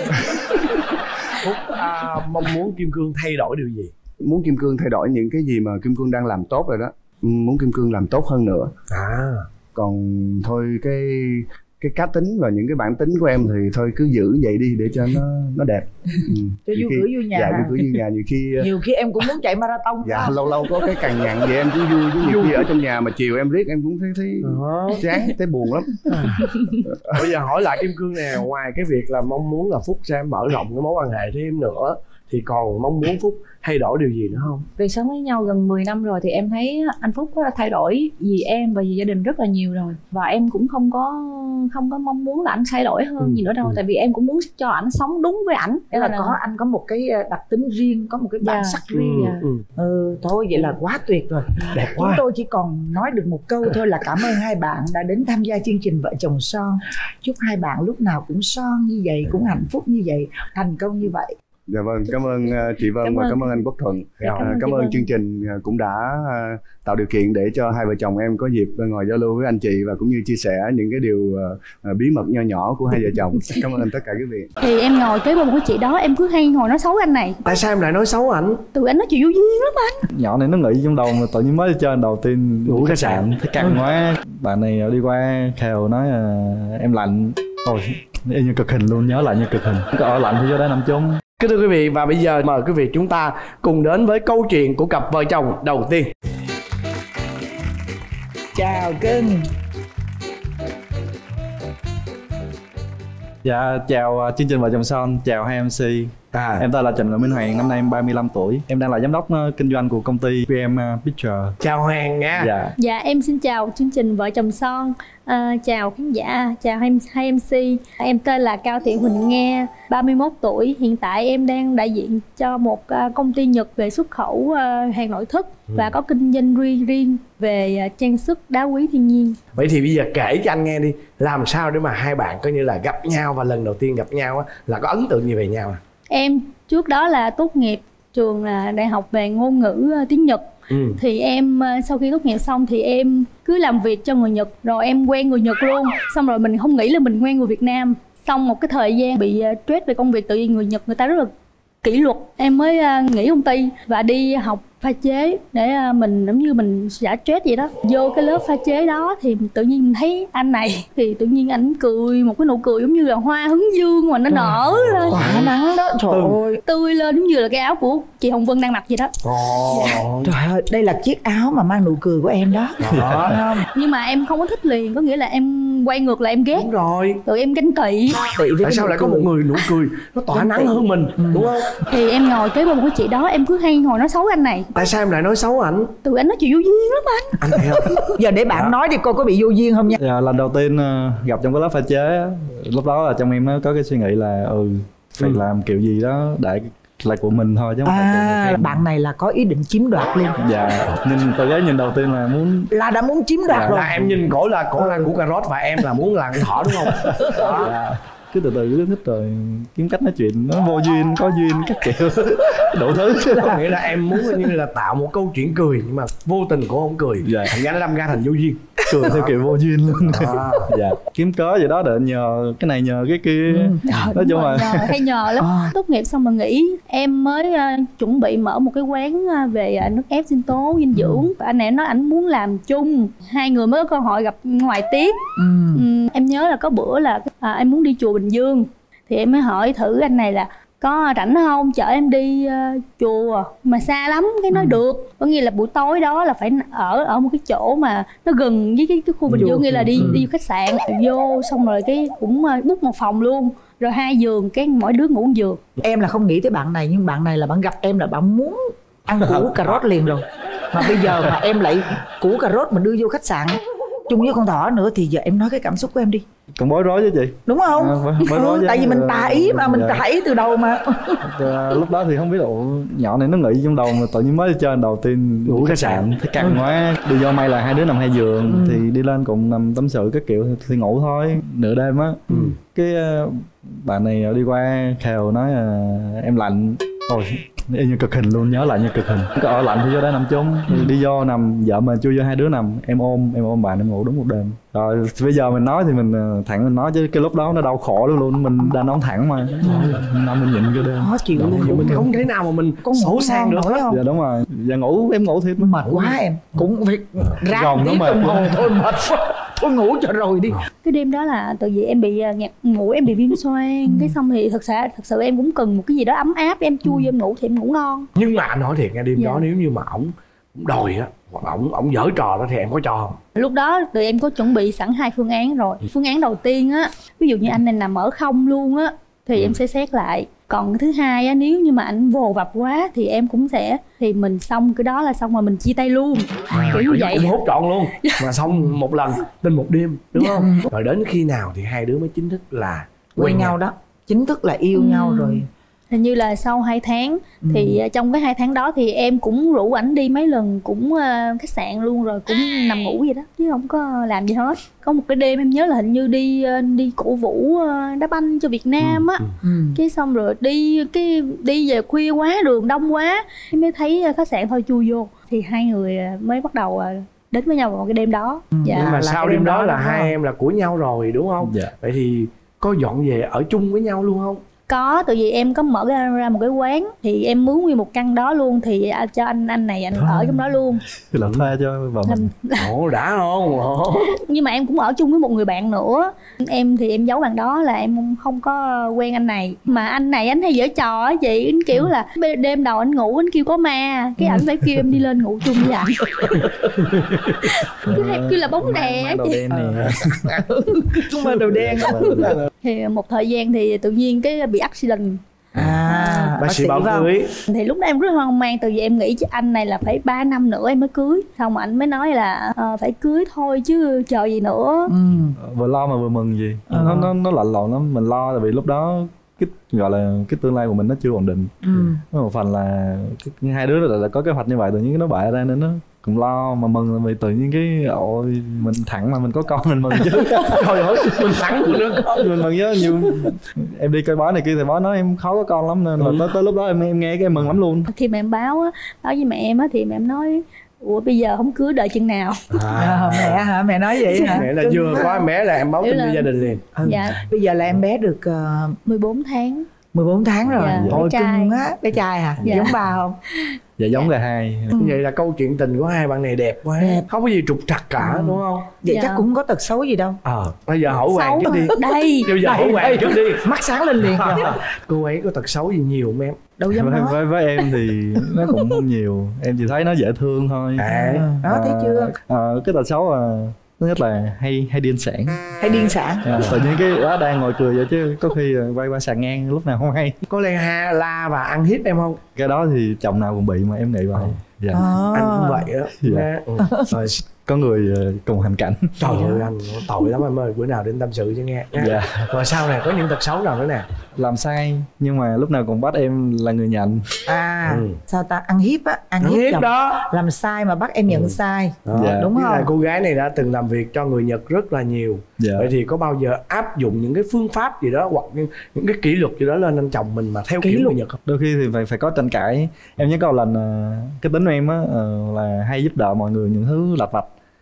Phúc à, mong muốn Kim Cương thay đổi điều gì? Muốn Kim Cương thay đổi những cái gì mà Kim Cương đang làm tốt rồi đó, muốn Kim Cương làm tốt hơn nữa. À. Còn thôi cái cái cá tính và những cái bản tính của em thì thôi cứ giữ vậy đi để cho nó nó đẹp. Ừ. Cho vui cửa vui nhà. Dạ, vui cửa vui nhà. Nhiều khi nhiều khi em cũng muốn chạy marathon. Dạ, lâu lâu có cái cằn nhằn vậy em cũng vui, chứ nhiều khi ở trong nhà mà chiều em riết em cũng thấy thấy chán, thấy buồn lắm. Bây giờ hỏi lại Kim Cương nè, ngoài cái việc là mong muốn là Phúc sẽ mở rộng cái mối quan hệ thêm nữa thì còn mong muốn Phúc thay đổi điều gì nữa không? Vì sống với nhau gần mười năm rồi thì em thấy anh Phúc đã thay đổi vì em và vì gia đình rất là nhiều rồi, và em cũng không có không có mong muốn là anh thay đổi hơn ừ. gì nữa đâu, ừ. tại vì em cũng muốn cho ảnh sống đúng với ảnh. Thế là, là có anh có một cái đặc tính riêng, có một cái bản yeah. sắc riêng. Yeah. Ừ. ừ thôi vậy là quá tuyệt rồi. Đẹp quá. Chúng tôi chỉ còn nói được một câu thôi là cảm ơn hai bạn đã đến tham gia chương trình Vợ Chồng Son. Chúc hai bạn lúc nào cũng son như vậy, cũng hạnh phúc như vậy, thành công như vậy. Dạ vâng, cảm ơn chị Vân cảm và ơn. Cảm ơn anh Quốc Thuận. Dạ, cảm, ơn, cảm ơn chương trình cũng đã tạo điều kiện để cho hai vợ chồng em có dịp ngồi giao lưu với anh chị và cũng như chia sẻ những cái điều bí mật nho nhỏ của hai vợ chồng. Cảm ơn tất cả quý vị. Thì em ngồi kế bên một cái chị đó, em cứ hay ngồi nói xấu anh này. Tại sao em lại nói xấu ảnh? Tụi anh nói chuyện vô duyên lắm anh. Nhỏ này nó nghĩ trong đầu mà tự nhiên mới đi chơi đầu tiên ngủ khách sạn thấy căng quá. Bạn này đi qua khều nói uh, em lạnh. Ôi, y như cực hình luôn, nhớ lại như cực hình. Có ở lạnh thì vô đây nằm chung. Kính thưa quý vị, và bây giờ mời quý vị chúng ta cùng đến với câu chuyện của cặp vợ chồng đầu tiên. Chào cưng. Dạ, chào chương trình Vợ Chồng Son, chào hai em xê. À. Em tên là Trần Ngọc Minh Hoàng, năm nay em ba mươi lăm tuổi. Em đang là giám đốc kinh doanh của công ty pê em Picture. Chào Hoàng nha. Dạ. Dạ, em xin chào chương trình Vợ Chồng Son, à, chào khán giả, chào hai, hai em xê. Em tên là Cao Thị Huỳnh Nga, ba mươi mốt tuổi. Hiện tại em đang đại diện cho một uh, công ty Nhật về xuất khẩu uh, hàng nội thất ừ. và có kinh doanh riêng riêng về uh, trang sức đá quý thiên nhiên. Vậy thì bây giờ kể cho anh nghe đi, làm sao để mà hai bạn coi như là gặp nhau và lần đầu tiên gặp nhau á, là có ấn tượng gì về nhau à? Em trước đó là tốt nghiệp trường là đại học về ngôn ngữ uh, tiếng Nhật. Ừ. Thì em uh, sau khi tốt nghiệp xong thì em cứ làm việc cho người Nhật, rồi em quen người Nhật luôn. Xong rồi mình không nghĩ là mình quen người Việt Nam. Xong một cái thời gian bị uh, stress về công việc, tự nhiên người Nhật người ta rất là kỷ luật. Em mới uh, nghỉ công ty và đi học pha chế để uh, mình giống như mình xả stress vậy đó. Vô cái lớp pha chế đó thì tự nhiên mình thấy anh này, thì tự nhiên anh cười một cái nụ cười giống như là hoa hướng dương mà nó nở lên, tỏa nắng đó, trời ơi, tươi lên giống như là cái áo của chị Hồng Vân đang mặc vậy đó. Oh. Dạ. Trời ơi, đây là chiếc áo mà mang nụ cười của em đó. Đó. Không? Nhưng mà em không có thích liền, có nghĩa là em quay ngược lại em ghét. Đúng rồi. Tụi em ganh tị. Tại sao lại có một người nụ cười nó tỏa nắng hơn mình, ừ. đúng không? Thì em ngồi kế bên một cái chị đó, em cứ hay ngồi nói xấu anh này. Tại sao em lại nói xấu ảnh? Tụi anh nói chuyện vô duyên lắm anh. Anh thấy không? Giờ để bạn dạ. nói đi coi có bị vô duyên không nha. Dạ, lần đầu tiên gặp trong cái lớp pha chế, lúc đó là trong em nó có cái suy nghĩ là ừ phải ừ. làm kiểu gì đó để là của mình thôi chứ không phải à, của bạn này là có ý định chiếm đoạt luôn. Dạ, nhìn từ cái nhìn đầu tiên là muốn là đã muốn chiếm đoạt dạ, rồi. Là em nhìn cổ là cổ là của cà rốt và em là muốn là thỏ đúng không? Đó. Dạ. Cứ từ từ cứ thích rồi kiếm cách nói chuyện nó vô duyên có duyên các kiểu đủ thứ. Có nghĩa là em muốn như là tạo một câu chuyện cười nhưng mà vô tình cổ không cười, dạ. thành ra nó đâm ra thành vô duyên. cười theo kiểu vô duyên luôn. À. Dạ, kiếm cớ gì đó để nhờ cái này nhờ cái kia. Ừ. Nói chung là nhờ, hay nhờ lắm. À. Tốt nghiệp xong mà nghỉ, em mới uh, chuẩn bị mở một cái quán uh, về uh, nước ép sinh tố dinh dưỡng. Ừ. Anh này nói anh muốn làm chung, hai người mới có cơ hội gặp ngoài tiếp. Ừ. Ừ, em nhớ là có bữa là uh, em muốn đi chùa Bình Dương, thì em mới hỏi thử anh này là có rảnh không, chở em đi uh, chùa mà xa lắm. Cái nói ừ. được, có nghĩa là buổi tối đó là phải ở ở một cái chỗ mà nó gần với cái, cái khu Bình Dương, nghĩa là đi ừ. đi khách sạn vô, xong rồi cái cũng uh, book một phòng luôn, rồi hai giường, cái mỗi đứa ngủ một giường. Em là không nghĩ tới bạn này, nhưng bạn này là bạn gặp em là bạn muốn ăn củ cà rốt liền rồi. Mà bây giờ mà em lại củ cà rốt mà đưa vô khách sạn chung với con thỏ nữa, thì giờ em nói cái cảm xúc của em đi. cũng bối rối chứ chị, đúng không? À, bối rối ừ, tại vì mình tà ý mà, mình dạ. tà ý từ đầu mà. À, lúc đó thì không biết độ nhỏ này nó nghĩ trong đầu mà tự nhiên mới đi chơi đầu tiên ngủ khách sạn thấy căng quá. Đi do may là hai đứa nằm hai giường, ừ. thì đi lên cùng nằm tâm sự các kiểu thì ngủ thôi. Nửa đêm á, ừ. cái uh, bạn này đi qua khều nói uh, em lạnh. Ôi y như cực hình luôn, nhớ lại như cực hình. Có ở lạnh thì vô đây nằm chung, ừ. đi vô nằm, vợ mình chui vô hai đứa nằm, em ôm em ôm bạn em ngủ đúng một đêm. Rồi bây giờ mình nói thì mình thẳng mình nói, chứ cái lúc đó nó đau khổ luôn luôn, mình đàn ông thẳng mà, năm mình nhịn cái đêm khó chịu luôn, mình, mình không thể nào mà mình có ngủ sang được hết không? Dạ đúng rồi, giờ ngủ em ngủ thiệt mệt quá, em cũng phải ráng tí đồng hồ thôi, mệt quá thôi ngủ cho rồi đi. Cái đêm đó là tự vì em bị ngạt ngủ, em bị viêm xoang, ừ. cái xong thì thật sự thật sự em cũng cần một cái gì đó ấm áp, em chui vô em ngủ thì em ngủ ngon. Nhưng mà anh nói thiệt nghe, đêm dạ. đó nếu như mà ổng đòi á, hoặc ổng ổng giở trò đó thì em có cho không? Lúc đó tụi em có chuẩn bị sẵn hai phương án rồi. Phương án đầu tiên á, ví dụ như anh này nằm ở không luôn á thì ừ. em sẽ xét lại. Còn thứ hai á, nếu như mà anh vồ vập quá thì em cũng sẽ, thì mình xong cái đó là xong rồi mình chia tay luôn, à, kiểu như vậy. Cũng hốt trọn luôn mà xong một lần trên một đêm, đúng không? Rồi đến khi nào thì hai đứa mới chính thức là quen, quen nhau, nhau đó, chính thức là yêu ừ. nhau rồi. Hình như là sau hai tháng, ừ. thì trong cái hai tháng đó thì em cũng rủ ảnh đi mấy lần, cũng uh, khách sạn luôn, rồi cũng nằm ngủ vậy đó, chứ không có làm gì hết. Có một cái đêm em nhớ là hình như đi uh, đi cổ vũ uh, đá banh cho Việt Nam á, ừ. ừ. cái xong rồi đi cái đi về khuya quá, đường đông quá, em mới thấy uh, khách sạn thôi chui vô, thì hai người uh, mới bắt đầu uh, đến với nhau vào cái đêm đó. ừ. Dạ. Nhưng mà sau đêm, đêm đó, đó là hai em là của nhau rồi đúng không? Dạ. Vậy thì có dọn về ở chung với nhau luôn không? Có, tại vì em có mở ra, ra một cái quán, thì em mướn nguyên một căn đó luôn, thì cho anh anh này anh ở trong đó luôn. Thì làm thuê cho vợ mình. Ồ đã không? Nhưng mà em cũng ở chung với một người bạn nữa. Em thì em giấu bạn đó là em không có quen anh này. Mà anh này anh hay giở trò á chị, anh kiểu là đêm đầu anh ngủ anh kêu có ma, cái ảnh phải kêu em đi lên ngủ chung với ảnh. Cứ hay kêu là bóng đè. Đầu đen nè. Chúng mà đầu đen. Thì một thời gian thì tự nhiên cái bị accident. À, à bác sĩ bảo cưới. Thì lúc đó em rất hoang mang, từ vì em nghĩ chứ anh này là phải ba năm nữa em mới cưới. Xong anh mới nói là uh, phải cưới thôi chứ chờ gì nữa. ừ. Vừa lo mà vừa mừng gì. ừ. Nó nó nó lạnh lộn lắm. Mình lo tại vì lúc đó cái gọi là cái tương lai của mình nó chưa ổn định. ừ. Một phần là cái, hai đứa là, là có kế hoạch như vậy, tự nhiên nó bại ra nên nó cũng lo, mà mừng là vì tự nhiên cái ôi mình thẳng mà mình có con mình mừng chứ. Trời ơi mình thẳng của đứa con mình mừng chứ. Nhiều em đi coi bói này kia thì bói nói em khó có con lắm, nên là ừ. tới, tới lúc đó em em nghe cái em mừng lắm luôn. Khi mà em báo á, báo với mẹ em á thì mẹ em nói ủa bây giờ không cưới đợi chừng nào. À, mẹ hả? Mẹ nói vậy hả? Mẹ là vừa có em bé là em báo tin cho gia đình liền. ừ. Dạ. Bây giờ là em bé được uh, mười bốn tháng. mười bốn tháng rồi. Dạ. Ôi cưng á, bé trai hả? Dạ. Giống ba không? Dạ giống cả hai. ừ. Vậy là câu chuyện tình của hai bạn này đẹp quá, đẹp. Không có gì trục trặc cả, ừ. đúng không? Vậy dạ. chắc cũng có tật xấu gì đâu. Ờ, à, bây giờ hỏi Hoàng trước đi. Đây. Bây giờ hỏi Hoàng trước đi. Mắt sáng lên liền. Cô ấy có tật xấu gì nhiều không em? Đâu dám với, nói. với với em thì nó cũng không nhiều, em chỉ thấy nó dễ thương thôi. À, đó à, thấy chưa? À, cái tật xấu là thứ nhất là hay hay điên sản. Hay điên sản. À, tự nhiên cái đó đang ngồi cười vậy chứ có khi quay qua sàn ngang lúc nào không hay. Có lê ha la và ăn hiếp em không? Cái đó thì chồng nào cũng bị mà em nghĩ vậy. Dạ. À. Anh cũng vậy á. Dạ. Ừ. Rồi có người cùng hành cảnh. Trời ơi anh tội lắm em ơi, bữa nào đến tâm sự cho nghe. Dạ. Rồi sau này có những tật xấu nào nữa nè? Làm sai nhưng mà lúc nào cũng bắt em là người nhận. À ừ. sao ta, ăn hiếp á, ăn, ăn hiếp, hiếp đó, làm sai mà bắt em nhận ừ. sai. Đó. Dạ. Đúng không? Là cô gái này đã từng làm việc cho người Nhật rất là nhiều. Dạ. Vậy thì có bao giờ áp dụng những cái phương pháp gì đó hoặc những, những cái kỷ luật gì đó lên anh chồng mình mà theo kỷ kiểu người Nhật không? Đôi khi thì phải phải có tranh cãi. Em nhớ có lần cái tính của em á là hay giúp đỡ mọi người những thứ lặt vặt.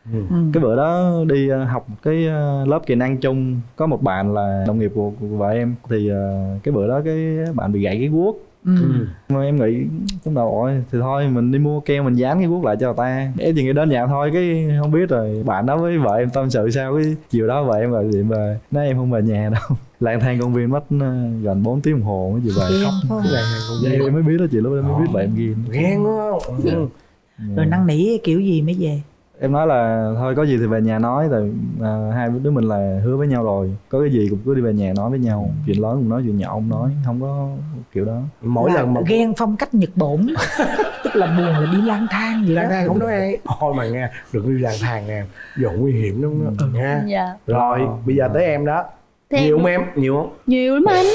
Ừ. Cái bữa đó đi học cái lớp kỹ năng chung, có một bạn là đồng nghiệp của, của vợ em, thì cái bữa đó cái bạn bị gãy cái guốc. Ừ. Mà em nghĩ trong đầu ôi thì thôi mình đi mua keo mình dán cái guốc lại cho người ta, em chỉ nghĩ đơn giản thôi. Cái không biết rồi bạn đó với vợ em tâm sự sao, cái chiều đó vợ em gọi điện về nói em không về nhà đâu, lang thang công viên mất gần bốn tiếng đồng hồ mới về về khóc. Em, em mới biết đó chị, lúc đó mới biết vợ em ghiền. Ghen đúng không? Ừ. Rồi năn nỉ kiểu gì mới về? Em nói là thôi có gì thì về nhà nói, tại à, hai đứa mình là hứa với nhau rồi, có cái gì cũng cứ đi về nhà nói với nhau, chuyện lớn cũng nói, chuyện nhỏ không nói, không có kiểu đó. Mỗi là lần mà ghen phong cách Nhật bổn tức là buồn là đi lang thang gì lang đó. thang không nói ai thôi mà nghe, đừng đi lang thang nè, giờ nguy hiểm lắm đó. Ừ. Nha. Dạ. Rồi bây giờ tới em đó. Thế nhiều không em? Nhiều không? Nhiều lắm anh.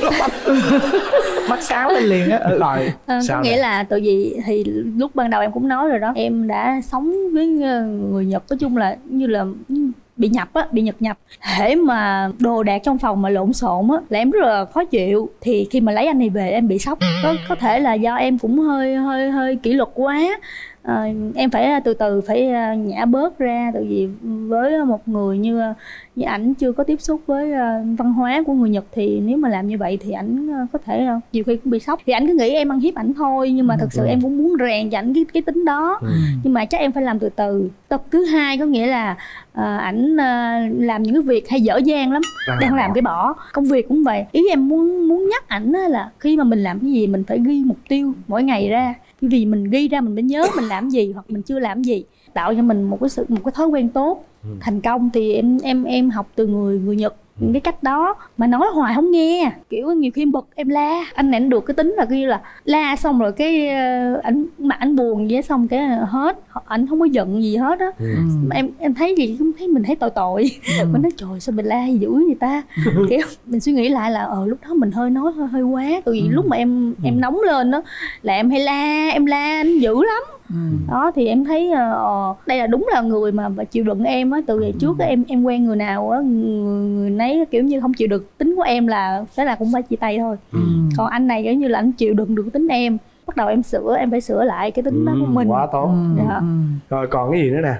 Mắt sáng lên liền á. Ừ. Rồi à, có nghĩa này? Là tại vì thì lúc ban đầu em cũng nói rồi đó, em đã sống với người Nhật, nói chung là như là bị nhập á, bị Nhật nhập. Hễ mà đồ đạc trong phòng mà lộn xộn á là em rất là khó chịu. Thì khi mà lấy anh này về em bị sốc. Có có thể là do em cũng hơi hơi hơi kỷ luật quá. À, em phải từ từ phải nhả bớt ra, tại vì với một người như như ảnh chưa có tiếp xúc với văn hóa của người Nhật thì nếu mà làm như vậy thì ảnh có thể nhiều khi cũng bị sốc. Thì ảnh cứ nghĩ em ăn hiếp ảnh thôi, nhưng mà thật sự em cũng muốn rèn cho ảnh cái cái tính đó. Ừ. Nhưng mà chắc em phải làm từ từ. Tập thứ hai có nghĩa là à, ảnh à, làm những cái việc hay dở dang lắm, à, đang làm cái bỏ. Công việc cũng vậy. Ý em muốn muốn nhắc ảnh là khi mà mình làm cái gì mình phải ghi mục tiêu mỗi ngày ra, vì mình ghi ra mình mới nhớ mình làm gì hoặc mình chưa làm gì, tạo cho mình một cái sự một cái thói quen tốt. Ừ. Thành công thì em em em học từ người người Nhật những cái cách đó, mà nói hoài không nghe, kiểu nhiều khi em bực em la. Anh này anh được cái tính là như là la xong rồi cái ảnh mà anh buồn vậy xong cái hết, ảnh không có giận gì hết á. Ừ. em em thấy gì cũng thấy mình thấy tội tội. Ừ. Mình nói trời sao mình la dữ vậy ta. Kiểu mình suy nghĩ lại là ờ lúc đó mình hơi nói hơi hơi quá, tại vì ừ. lúc mà em em ừ. nóng lên đó là em hay la em la anh dữ lắm. Ừ. Đó thì em thấy ờ, đây là đúng là người mà, mà chịu đựng em á. Từ ngày trước á, em em quen người nào á, người, người nấy kiểu như không chịu được tính của em là thế là cũng phải chia tay thôi. Ừ. Còn anh này kiểu như là anh chịu đựng được tính em, bắt đầu em sửa, em phải sửa lại cái tính ừ, đó của mình. Quá tốt. Ừ. Dạ. Ừ. Rồi còn cái gì nữa nè?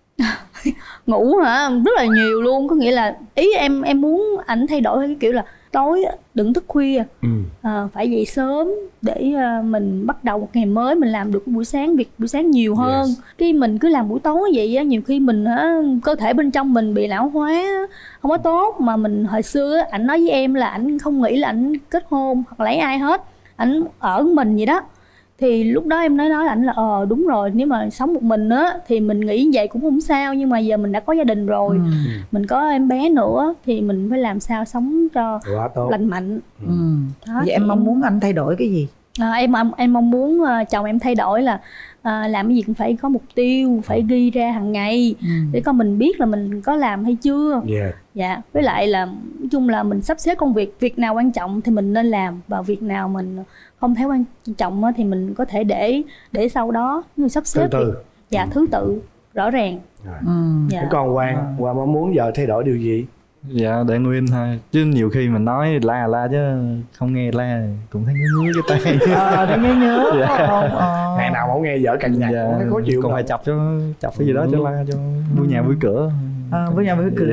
Ngủ hả? Rất là nhiều luôn. Có nghĩa là ý em em muốn ảnh thay đổi cái kiểu là tối đừng thức khuya. Ừ. À, phải dậy sớm để uh, mình bắt đầu một ngày mới, mình làm được buổi sáng, việc buổi sáng nhiều hơn. Yes. Cái mình cứ làm buổi tối vậy á, nhiều khi mình uh, cơ thể bên trong mình bị lão hóa, không có tốt. Mà mình hồi xưa ảnh nói với em là ảnh không nghĩ là ảnh kết hôn hoặc lấy ai hết, ảnh ở mình vậy đó. Thì lúc đó em nói nói ảnh là ờ đúng rồi, nếu mà sống một mình á thì mình nghĩ vậy cũng không sao, nhưng mà giờ mình đã có gia đình rồi, ừ. mình có em bé nữa thì mình phải làm sao sống cho lành mạnh. Ừ. Đó, vậy em mong muốn anh thay đổi cái gì? À, em em mong muốn uh, chồng em thay đổi là uh, làm cái gì cũng phải có mục tiêu, phải ghi ra hàng ngày, ừ. để con mình biết là mình có làm hay chưa. Yeah. Dạ, với lại là nói chung là mình sắp xếp công việc, việc nào quan trọng thì mình nên làm, và việc nào mình không thấy quan trọng thì mình có thể để để sau đó, nhưng sắp xếp thứ tự. Thì, dạ, ừ. thứ tự rõ ràng. Ừ. Dạ. Còn Quang, Quang mong muốn giờ thay đổi điều gì? Dạ để nguyên thôi, chứ nhiều khi mình nói la la chứ không nghe la cũng thấy ngứa ngứa cái tay. Ờ thấy ngứa ngứa. Dạ. Ờ. Ngày nào không nghe vợ cằn nhằn dạ. cũng thấy khó chịu. Còn phải chọc cho chọc cái gì đó cho la cho vui nhà vui cửa. Ờ vui nhà vui cửa.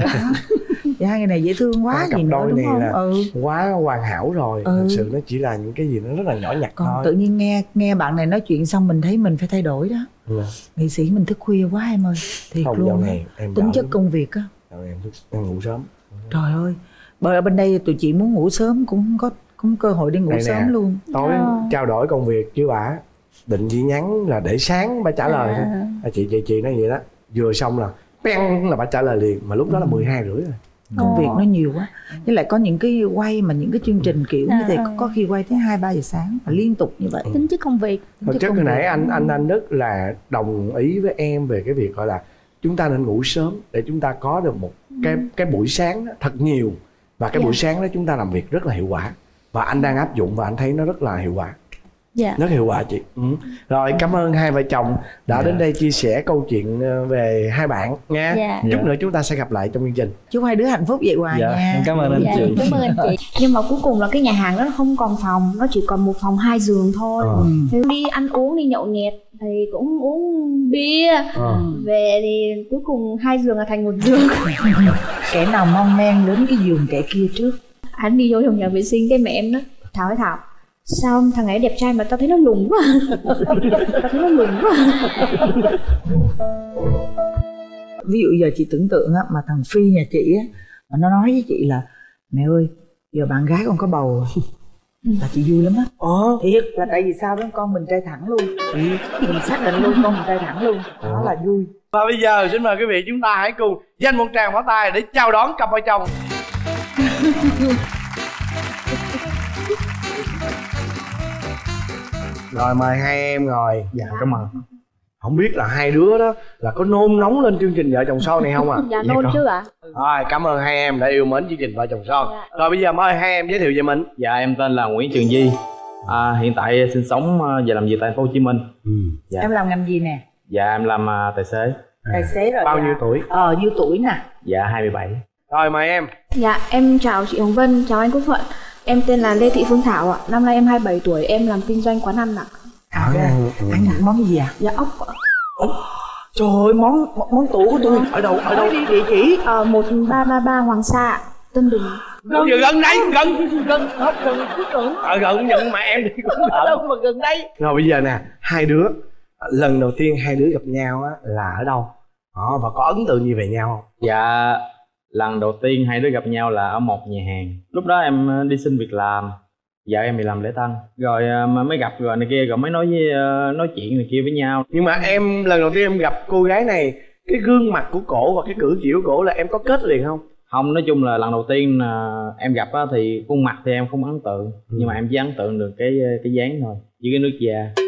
Dạ hai người này dễ thương quá gì nữa đúng không? Ừ. Quá hoàn hảo rồi. Ừ. Thật sự nó chỉ là những cái gì nó rất là nhỏ nhặt còn thôi. Tự nhiên nghe nghe bạn này nói chuyện xong mình thấy mình phải thay đổi đó. Ừ. Nghệ sĩ mình thức khuya quá em ơi. Thiệt không, luôn. Này, em tính chất công việc á. Em thức em ngủ sớm. Trời ơi, bởi ở bên đây tụi chị muốn ngủ sớm cũng không có cũng cơ hội đi ngủ đây sớm nè, luôn. Tối à. Trao đổi công việc với bà, định chỉ nhắn là để sáng bà trả lời thôi. À. Chị chị chị nói vậy đó, vừa xong là beng là bà trả lời liền, mà lúc đó là mười hai rưỡi rồi. Công việc nó nhiều quá, với lại có những cái quay mà những cái chương trình kiểu như thế có khi quay tới hai ba giờ sáng và liên tục như vậy. Tính chất công việc. Thực chất hồi nãy anh anh anh Đức là đồng ý với em về cái việc gọi là chúng ta nên ngủ sớm để chúng ta có được một cái cái buổi sáng đó, thật nhiều, và cái dạ. buổi sáng đó chúng ta làm việc rất là hiệu quả, và anh đang áp dụng và anh thấy nó rất là hiệu quả. Dạ. Rất hiệu quả chị. Ừ. Rồi cảm ơn hai vợ chồng đã Dạ. đến đây chia sẻ câu chuyện về hai bạn nha. Dạ. Chút Dạ. nữa chúng ta sẽ gặp lại trong chương trình. Chúc hai đứa hạnh phúc vậy hoài Dạ, nha. em cảm ơn anh Dạ, chị. cảm ơn anh chị. Nhưng mà cuối cùng là cái nhà hàng đó nó không còn phòng, nó chỉ còn một phòng hai giường thôi. Ờ. Thì đi ăn uống, đi nhậu nhẹt thì cũng uống bia. Ờ. Về thì cuối cùng hai giường là thành một giường. Kẻ nào mon men đến cái giường kẻ kia trước. Anh đi vô trong nhà vệ sinh, cái mẹ em nói Thảo ơi Thảo, sao thằng ấy đẹp trai mà tao thấy nó lùn quá. Tao thấy nó lùn quá. Ví dụ giờ chị tưởng tượng á, mà thằng Phi nhà chị á, mà nó nói với chị là mẹ ơi giờ bạn gái con có bầu rồi, là chị vui lắm á. Ờ. Thiệt là tại vì sao đó con mình trai thẳng luôn. Mình xác định luôn con mình trai thẳng luôn. Đó là vui. Và bây giờ xin mời quý vị chúng ta hãy cùng dành một tràng pháo tay để chào đón cặp vợ chồng. Rồi mời hai em ngồi. Dạ cảm ơn. Không biết là hai đứa đó là có nôn nóng lên chương trình vợ chồng son này không ạ? À? Dạ nôn chứ ạ. Rồi cảm ơn hai em đã yêu mến chương trình vợ chồng son. Dạ. Rồi bây giờ mời hai em giới thiệu về mình. Dạ em tên là Nguyễn Trường Di, à, hiện tại sinh sống và làm việc tại thành phố Hồ Chí Minh. Ừ. Dạ. Em làm ngành gì nè? Dạ em làm uh, tài xế. Tài xế rồi. Bao dạ. nhiêu tuổi? Ờ nhiêu tuổi nè? Dạ hai mươi bảy. Rồi mời em. Dạ em chào chị Hồng Vân, chào anh Quốc Thuận. Em tên là Lê Thị Phương Thảo ạ. Năm nay em hai mươi bảy tuổi, em làm kinh doanh quán ăn ạ. À, à ăn được món gì à? Dạ ốc ạ. Trời ơi món món tủ của tôi. Ở đâu ở đâu đi địa chỉ? Ờ một ba ba ba Hoàng Sa, Tân Bình. Gần giờ gần đây, gần Gần không gần chút nữa. ở gần nhận mà em đi cũng Ở đâu mà gần đây? Rồi bây giờ nè, hai đứa lần đầu tiên hai đứa gặp nhau á là ở đâu? Đó, và có ấn tượng gì về nhau không? Dạ lần đầu tiên hai đứa gặp nhau là ở một nhà hàng. Lúc đó em đi xin việc làm, vợ em bị làm lễ tân, rồi mà mới gặp rồi này kia, rồi mới nói với nói chuyện này kia với nhau. Nhưng mà em lần đầu tiên em gặp cô gái này, cái gương mặt của cổ và cái cử chỉ của cổ là em có kết liền không? Không, nói chung là lần đầu tiên là em gặp á, thì khuôn mặt thì em không ấn tượng, ừ. nhưng mà em chỉ ấn tượng được cái cái dáng thôi, với cái nước da.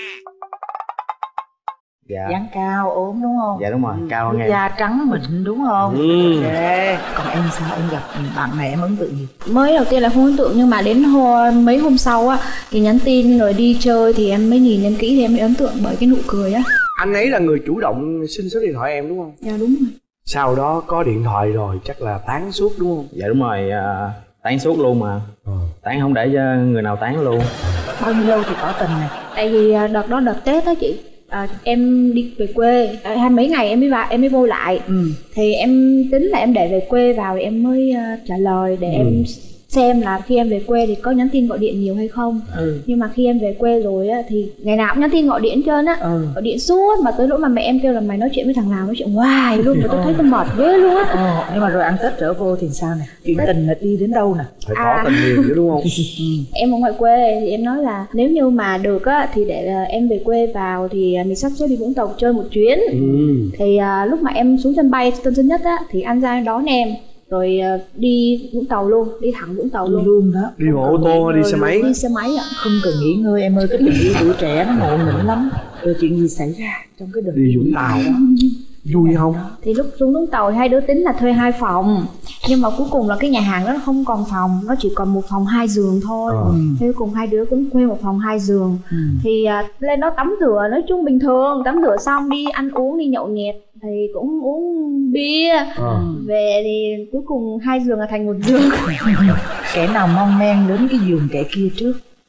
Dạ. Dáng cao ốm đúng không? Dạ đúng rồi, cao hơn em. Da trắng mịn đúng không? Ừ. Okay. Còn em sao, em gặp bạn này em ấn tượng gì? Mới đầu tiên là không ấn tượng, nhưng mà đến hôm, mấy hôm sau á thì nhắn tin rồi đi chơi thì em mới nhìn em kỹ thì em mới ấn tượng bởi cái nụ cười á. Anh ấy là người chủ động xin số điện thoại em đúng không? Dạ đúng rồi. Sau đó có điện thoại rồi chắc là tán suốt đúng không? Dạ đúng rồi, à, tán suốt luôn mà. Ừ. Tán không để cho người nào tán luôn. Bao nhiêu lâu thì tỏ tình này? Tại vì đợt đó đợt Tết á chị, à, em đi về quê à, hai mấy ngày em mới vào em mới vô lại. Ừ. Thì em tính là em để về quê vào thì em mới uh, trả lời để ừ. em xem là khi em về quê thì có nhắn tin gọi điện nhiều hay không. Ừ. Nhưng mà khi em về quê rồi á thì ngày nào cũng nhắn tin gọi điện trơn á. Ừ. Gọi điện suốt mà tới lúc mà mẹ em kêu là mày nói chuyện với thằng nào nói chuyện hoài luôn mà tôi thấy tôi mệt ghê luôn á. Ờ, nhưng mà rồi ăn Tết trở vô thì sao nè? Chuyện tình là đi đến đâu nè? Phải có À. tình nhiều chứ đúng không? Em ở ngoài quê thì em nói là nếu như mà được á thì để uh, em về quê vào thì uh, mình sắp xếp đi Vũng Tàu chơi một chuyến. Ừ. Thì uh, lúc mà em xuống sân bay Tân Sơn Nhất á thì anh ra đón em rồi uh, đi Vũng Tàu luôn, đi thẳng Vũng Tàu Đi luôn. luôn đó. Đi bộ ô tô hay đi xe máy? Đi xe máy ạ. Không cần nghỉ ngơi em ơi, cái tình yêu tuổi trẻ nó ngộ nghĩnh lắm. Rồi chuyện gì xảy ra trong cái đợt Đi Vũng Tàu đó vui không? Thì lúc xuống Vũng Tàu thì hai đứa tính là thuê hai phòng, nhưng mà cuối cùng là cái nhà hàng đó không còn phòng, nó chỉ còn một phòng hai giường thôi. Ờ. Thế cuối cùng hai đứa cũng thuê một phòng hai giường. Ừ. Thì uh, lên đó tắm rửa nói chung bình thường, tắm rửa xong đi ăn uống, đi nhậu nhẹt thì cũng uống bia. Ờ. Về thì cuối cùng hai giường là thành một giường. Kẻ nào mon men đến cái giường kẻ kia trước?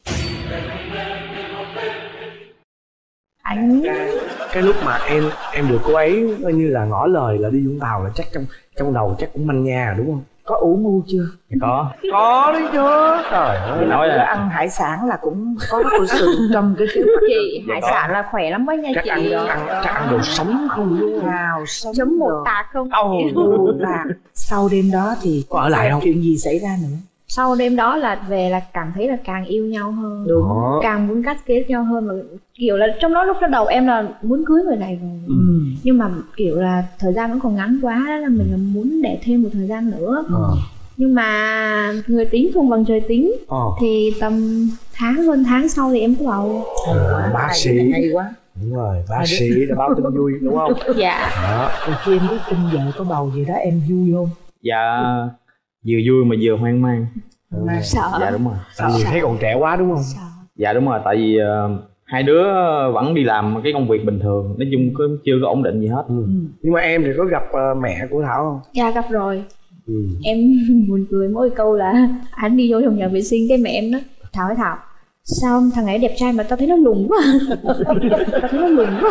Anh Cái lúc mà em em được cô ấy coi như là ngỏ lời là đi Vũng Tàu là chắc trong trong đầu chắc cũng manh nha rồi đúng không? Có ủ mưu chưa? Có. Có đấy chứ. Trời ơi. Thì nói Bữa là ăn hải sản là cũng có cô sự trong cái kế hoạch. chị hải sản là khỏe lắm đấy nha Chắc chị. ăn ăn chắc ăn đồ sống không đúng không? Hào sống Chấm một đồ. tạc không? Ồ. Một tạc. Sau đêm đó thì Có ở lại không? chuyện gì xảy ra nữa? Sau đêm đó là về là cảm thấy là càng yêu nhau hơn. Đúng. Đó. Càng muốn cắt kết nhau hơn, mà kiểu là trong đó lúc đó đầu em là muốn cưới người này rồi. Ừ. Nhưng mà kiểu là thời gian vẫn còn ngắn quá đó, là mình là muốn để thêm một thời gian nữa. Ờ. Nhưng mà người tính không bằng trời tính. Ờ. Thì tầm tháng hơn tháng sau thì em có bầu. Ờ, bác sĩ. Hay quá. Đúng rồi, bác sĩ đã báo tin vui đúng không? Dạ. Đó. Rồi khi em biết tin vợ có bầu gì đó em vui không? dạ vừa vui mà vừa hoang mang. Sợ. Dạ đúng rồi. Tại vì thấy còn trẻ quá đúng không? Sợ. Dạ đúng rồi, tại vì uh, hai đứa vẫn đi làm cái công việc bình thường, nói chung có, chưa có ổn định gì hết. Ừ. Nhưng mà em thì có gặp uh, mẹ của Thảo không? Dạ gặp rồi. Ừ. Em buồn cười mỗi câu là anh đi vô trong nhà vệ sinh, cái mẹ em nói Thảo ơi Thảo, sao thằng ấy đẹp trai mà tao thấy nó lùn quá. Tao thấy nó lùn quá.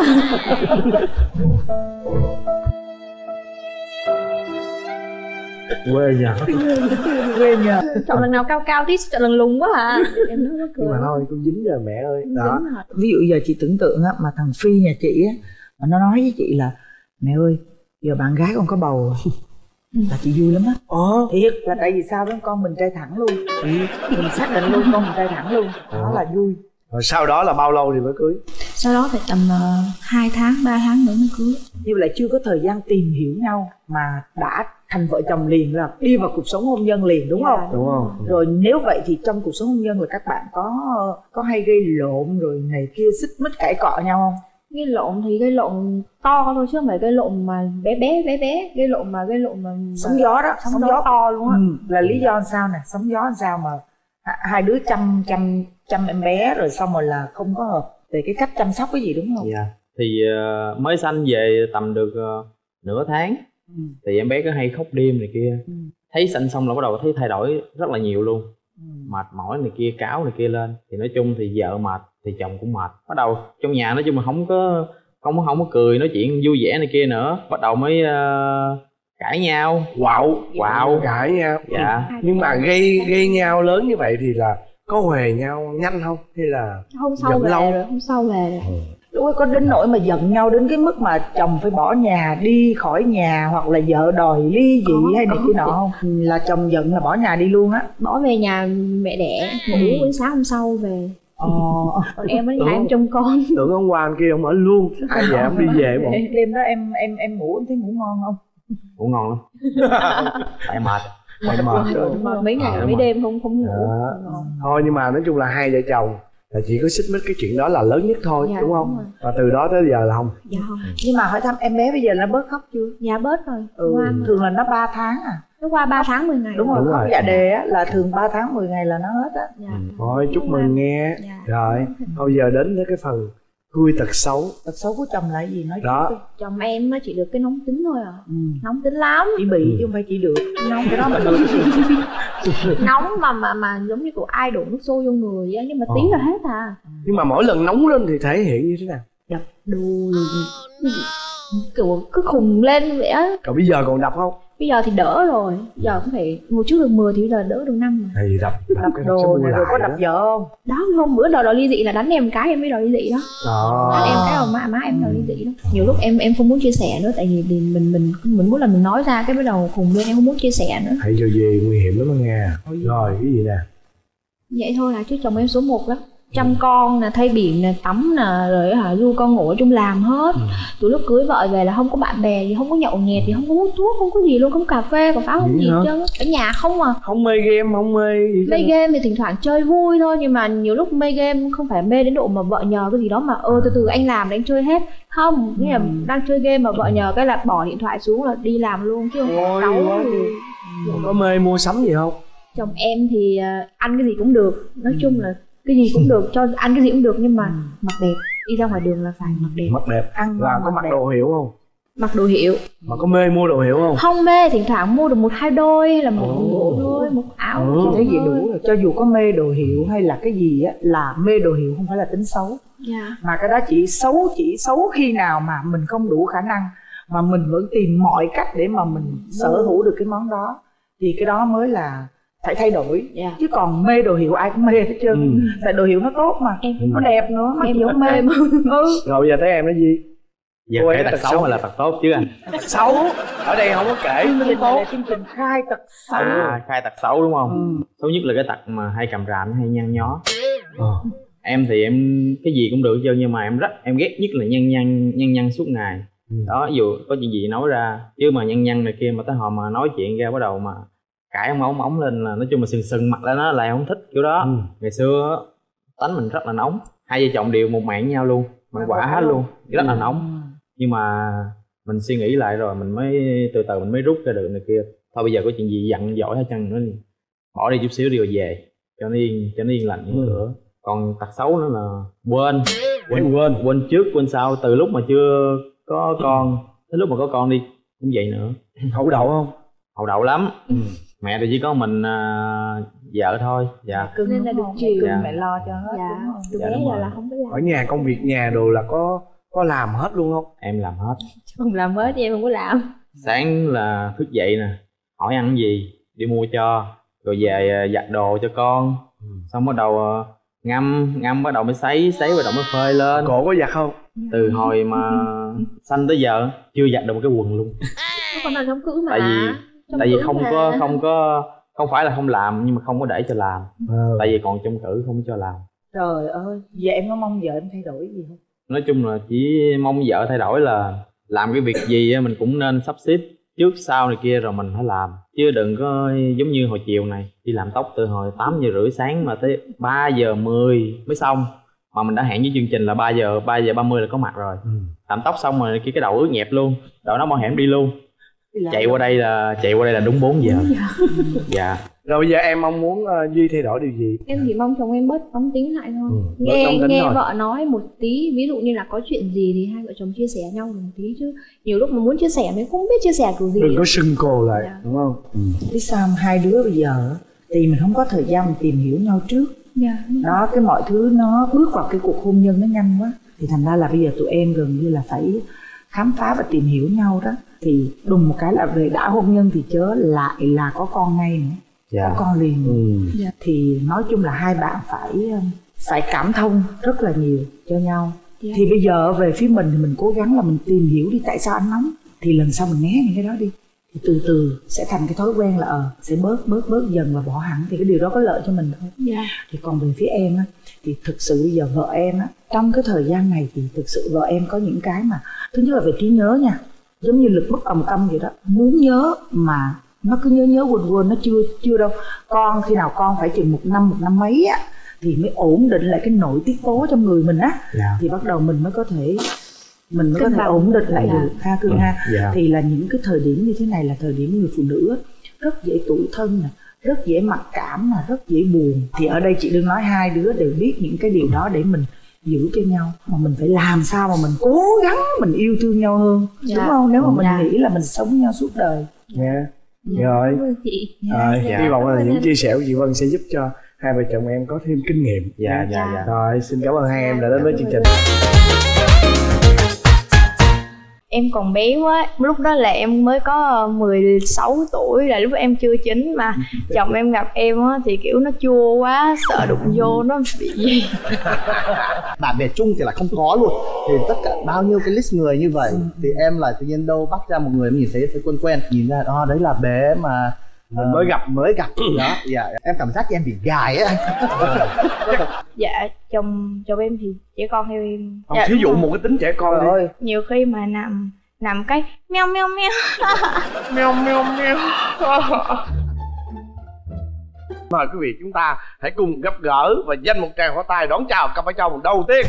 Quê nhờ. Quê nhờ. Chọn lần nào cao cao tí, chọn lần lùn quá hả? Em nói nó cười. Nhưng mà thôi con dính rồi mẹ ơi. Đó. Ví dụ giờ chị tưởng tượng á, mà thằng Phi nhà chị á, mà nó nói với chị là mẹ ơi giờ bạn gái con có bầu rồi, là chị vui lắm á. Ồ thiệt, là tại vì sao đó con mình trai thẳng luôn. Ừ. Mình xác định luôn con mình trai thẳng luôn. Đó là vui. Rồi sau đó là bao lâu thì mới cưới? Sau đó phải tầm uh, hai tháng, ba tháng nữa mới cưới. Nhưng lại chưa có thời gian tìm hiểu nhau mà đã thành vợ chồng liền, là đi vào cuộc sống hôn nhân liền, đúng không? Đúng không? Rồi nếu vậy thì trong cuộc sống hôn nhân là các bạn có có hay gây lộn rồi này kia, xích mích cãi cọ nhau không? Gây lộn thì gây lộn to thôi chứ không phải gây lộn mà bé bé bé bé, gây lộn mà gây lộn mà sóng gió đó, sóng, gió, gió to luôn á. Ừ, là lý do làm sao nè, sóng gió làm sao mà hai đứa chăm chăm chăm em bé rồi xong rồi là không có hợp về cái cách chăm sóc cái gì, đúng không? Dạ. Thì uh, mới sanh về tầm được uh, nửa tháng. Ừ. Thì em bé có hay khóc đêm này kia. Ừ. Thấy sanh xong là bắt đầu thấy thay đổi rất là nhiều luôn. Ừ. Mệt mỏi này kia, cáo này kia lên. Thì nói chung thì vợ mệt thì chồng cũng mệt. Bắt đầu trong nhà nói chung là không có không có không có cười nói chuyện vui vẻ này kia nữa. Bắt đầu mới uh, cãi nhau. Quạo. Quạo. Cãi nhau. Dạ. Nhưng mà gây gây nhau lớn như vậy thì là có huề nhau nhanh không hay là hôm sau về lâu? Rồi hôm sau về rồi. Ừ. Lúc ấy có đến nỗi mà giận nhau đến cái mức mà chồng phải bỏ nhà đi khỏi nhà, hoặc là vợ đòi ly dị có, hay này kia nọ không? Là chồng giận là bỏ nhà đi luôn á? Bỏ về nhà mẹ đẻ, ngủ đến sáng hôm sau về. Ờ. Còn em mới hai em trông con. Tưởng ông Hoàng kia ông ở luôn, ai về ông đi về bọn. Đêm đó em em em ngủ em thấy ngủ ngon không? Ngủ ngon lắm. Tại mệt. Mệt mệt. Mệt mấy ngày mấy đêm không không ngủ. Thôi nhưng mà nói chung là hai vợ chồng là chỉ có xích mích cái chuyện đó là lớn nhất thôi, dạ, đúng không? Đúng và từ đó tới giờ là không? Dạ không. Nhưng mà hỏi thăm em bé bây giờ nó bớt khóc chưa? Dạ bớt rồi. Ừ. Thường là nó ba tháng à? Nó qua ba tháng mười ngày. Đúng rồi, khóc dạ đề á là thường ba tháng mười ngày là nó hết á. Dạ. Ừ. Thôi chúc mừng nghe. Dạ. Rồi, bây giờ đến với cái phần vui tật xấu. Tật xấu của chồng là gì nói đó? Chồng em chỉ được cái nóng tính thôi à. Ừ. Nóng tính lắm. Chỉ bị ừ. chứ không phải chỉ được. Nóng cái đó mà được cái gì? Nóng mà mà mà giống như của ai đổ nước sôi vô người á, nhưng mà tí là hết à. Nhưng mà mỗi lần nóng lên thì thể hiện như thế nào? Đập đùi kiểu cứ khùng lên vậy á. Còn bây giờ còn đập không? Bây giờ thì đỡ rồi, giờ cũng phải ngồi trước được mười thì bây giờ đỡ được năm rồi. Thì đập đập cái đồ này rồi có đập vợ không? Đó hôm bữa đòi đòi ly dị là đánh em cái em mới đòi ly dị đó. Đó. Đánh em cái mà má má em đòi ly dị đó. Nhiều lúc em em không muốn chia sẻ nữa, tại vì mình mình mình mình muốn là mình nói ra cái bắt đầu khùng lên, em không muốn chia sẻ nữa. Hãy cho gì nguy hiểm lắm đó nghe. Rồi cái gì nè? Vậy thôi là chứ chồng em số một lắm. Chăm con nè, thay biển nè, tắm nè, rồi hả du con ngủ ở trong làm hết. Ừ. Từ lúc cưới vợ về là không có bạn bè gì, không có nhậu nhẹt gì, không có hút thuốc, không có gì luôn, không cà phê, cà pháo, không gì hết trơn. Ở nhà không à. Không mê game, không mê gì. Mê game thì thỉnh thoảng chơi vui thôi, nhưng mà nhiều lúc mê game không phải mê đến độ mà vợ nhờ cái gì đó mà ơ từ từ anh làm để anh chơi hết. Không, nghĩa là ừ. đang chơi game mà vợ nhờ cái là bỏ điện thoại xuống là đi làm luôn chứ không cáu gì. Có mê mua sắm gì không? Chồng em thì ăn cái gì cũng được, nói ừ. chung là cái gì cũng được, cho ăn cái gì cũng được, nhưng mà ừ. mặc đẹp, đi ra ngoài đường là phải mặc đẹp. Mặc đẹp, ăn là có mặc đẹp. Đồ hiệu không? Mặc đồ hiệu. Mà có mê mua đồ hiệu không? Không mê, thỉnh thoảng mua được một hai đôi hay là một oh. bộ thôi, một áo. Ừ. Chị thấy vậy đủ rồi, cho dù có mê đồ hiệu hay là cái gì á, là mê đồ hiệu không phải là tính xấu. Yeah. Mà cái đó chỉ xấu, chỉ xấu khi nào mà mình không đủ khả năng mà mình vẫn tìm mọi cách để mà mình ừ. sở hữu được cái món đó, thì cái đó mới là phải thay đổi. Yeah. Chứ còn mê đồ hiệu ai cũng mê hết trơn. Ừ. Tại đồ hiệu nó tốt mà, em nó đẹp nữa, mà em vẫn mê mà. Ừ. Rồi bây giờ thấy em nói gì? Giờ kể tật xấu hay là tật tốt chứ anh? Tật xấu ở đây không có kể. Chương tốt, chương trình khai tật xấu. À, khai tật xấu đúng không? Ừ. Xấu nhất là cái tật mà hay cầm ràm hay nhăn nhó. Ờ. Em thì em cái gì cũng được chứ, nhưng mà em rất em ghét nhất là nhăn nhăn nhăn nhăn suốt ngày. Ừ. Đó, ví dụ có chuyện gì nói ra, chứ mà nhăn nhăn này kia mà tới hồi mà nói chuyện ra bắt đầu mà cãi ông ống ống lên là nói chung là sừng sừng mặt lên, nó là không thích kiểu đó. Ừ. Ngày xưa tánh mình rất là nóng, hai vợ chồng đều một mạng nhau luôn, bằng quả hết luôn, rất là nóng. Nhưng mà mình suy nghĩ lại rồi mình mới từ từ mình mới rút ra được này kia. Thôi bây giờ có chuyện gì giận dỗi hết chăng nữa, bỏ đi chút xíu đi rồi về cho nó yên, cho nó yên lành những cửa. Còn tật xấu nữa là quên quên quên quên trước quên sau, từ lúc mà chưa có con tới lúc mà có con đi cũng vậy nữa. Hậu đậu không? Hậu đậu lắm. Ừ. Mẹ thì chỉ có mình uh, vợ thôi. Dạ. Cưng nên là được chiều, cưng dạ. Mẹ lo cho hết. Dạ. Đúng không? Từ Dạ, bé giờ là không có làm. Ở nhà công việc nhà đồ là có có làm hết luôn không? Em làm hết. Không làm hết thì em không có làm. Sáng là thức dậy nè, hỏi ăn cái gì đi mua cho, rồi về giặt đồ cho con. Ừ. Xong bắt đầu uh, ngâm ngâm bắt đầu mới sấy sấy bắt đầu mới phơi lên. Cổ có giặt không? Từ hồi mà sanh tới giờ chưa giặt được một cái quần luôn. Con là trong cữ mà. Tại vì trong tại vì không mà. có không có không phải là không làm nhưng mà không có để cho làm. Ừ. Tại vì còn trong cữ không cho làm. Trời ơi, vậy em có mong vợ em thay đổi gì không? Nói chung là chỉ mong vợ thay đổi là làm cái việc gì mình cũng nên sắp xếp trước sau này kia rồi mình phải làm, chứ đừng có giống như hồi chiều này đi làm tóc từ hồi tám giờ rưỡi sáng mà tới ba giờ mười mới xong, mà mình đã hẹn với chương trình là ba giờ ba giờ ba mươi là có mặt rồi. Ừ. Làm tóc xong rồi kia cái đầu ướt nhẹp luôn, đợi nó bỏ hẻm đi luôn, chạy qua đây là chạy qua đây là đúng bốn giờ. Dạ. Rồi bây giờ em mong muốn uh, Duy thay đổi điều gì? Em chỉ mong chồng em bớt nóng tính lại thôi. Ừ, nghe nghe rồi. Vợ nói một tí, ví dụ như là có chuyện gì thì hai vợ chồng chia sẻ nhau một tí, chứ nhiều lúc mà muốn chia sẻ mới không biết chia sẻ kiểu gì. Đừng có sưng cô lại, dạ. Đúng không? Ừ. Biết sao hai đứa bây giờ thì mình không có thời gian mình tìm hiểu nhau trước. Dạ. Đó, cái mọi thứ nó bước vào cái cuộc hôn nhân nó nhanh quá, thì thành ra là bây giờ tụi em gần như là phải khám phá và tìm hiểu nhau đó. Thì đùng một cái là về đã hôn nhân thì chớ lại là có con ngay nữa. Dạ. Có con liền. Ừ. Dạ. Thì nói chung là hai bạn phải phải cảm thông rất là nhiều cho nhau. Dạ. Thì bây giờ về phía mình thì mình cố gắng là mình tìm hiểu đi tại sao anh nóng, thì lần sau mình né những cái đó đi, thì từ từ sẽ thành cái thói quen là ờ sẽ bớt bớt bớt dần và bỏ hẳn, thì cái điều đó có lợi cho mình thôi. Dạ. Thì còn về phía em á thì thực sự bây giờ vợ em á trong cái thời gian này thì thực sự vợ em có những cái mà thứ nhất là về trí nhớ nha, giống như lực bất tòng tâm vậy đó, muốn nhớ mà nó cứ nhớ nhớ quên quên, nó chưa chưa đâu. Con khi nào con phải chừng một năm một năm mấy á thì mới ổn định lại cái nội tiết tố trong người mình á. Yeah. Thì bắt đầu mình mới có thể mình mới có thể ổn định lại yeah. được ha cưng ha. Yeah. Thì là những cái thời điểm như thế này là thời điểm người phụ nữ á, rất dễ tủi thân nè, rất dễ mặc cảm nè, rất dễ buồn. Thì ở đây chị đừng nói hai đứa đều biết những cái điều đó để mình giữ cho nhau, mà mình phải làm sao mà mình cố gắng mình yêu thương nhau hơn. Yeah. Đúng không? Nếu mà mình yeah. nghĩ là mình sống với nhau suốt đời. Yeah. Dạ. Rồi, rồi dạ. Hy vọng là những chia sẻ của chị Vân sẽ giúp cho hai vợ chồng em có thêm kinh nghiệm. Dạ, dạ, dạ. Rồi, xin cảm ơn hai em đã đến với chương trình. Em còn bé quá, lúc đó là em mới có mười sáu tuổi, là lúc em chưa chín, mà chồng em gặp em á thì kiểu nó chua quá, sợ đụng vô nó bị gì. Bạn bè chung thì là không có luôn, thì tất cả bao nhiêu cái list người như vậy thì em lại tự nhiên đâu bắt ra một người mình nhìn thấy thấy quen quen, nhìn ra đó đấy là bé mà mình uh, mới gặp mới gặp đó. Dạ, em cảm giác em bị gài á. Dạ, chồng chồng em thì trẻ con theo em. Không, dạ, thí dụ một cái tính trẻ con thôi. Nhiều khi mà nằm nằm cái meo meo meo meo meo meo. Mời quý vị chúng ta hãy cùng gặp gỡ và dành một tràng pháo tay đón chào cặp vợ chồng đầu tiên.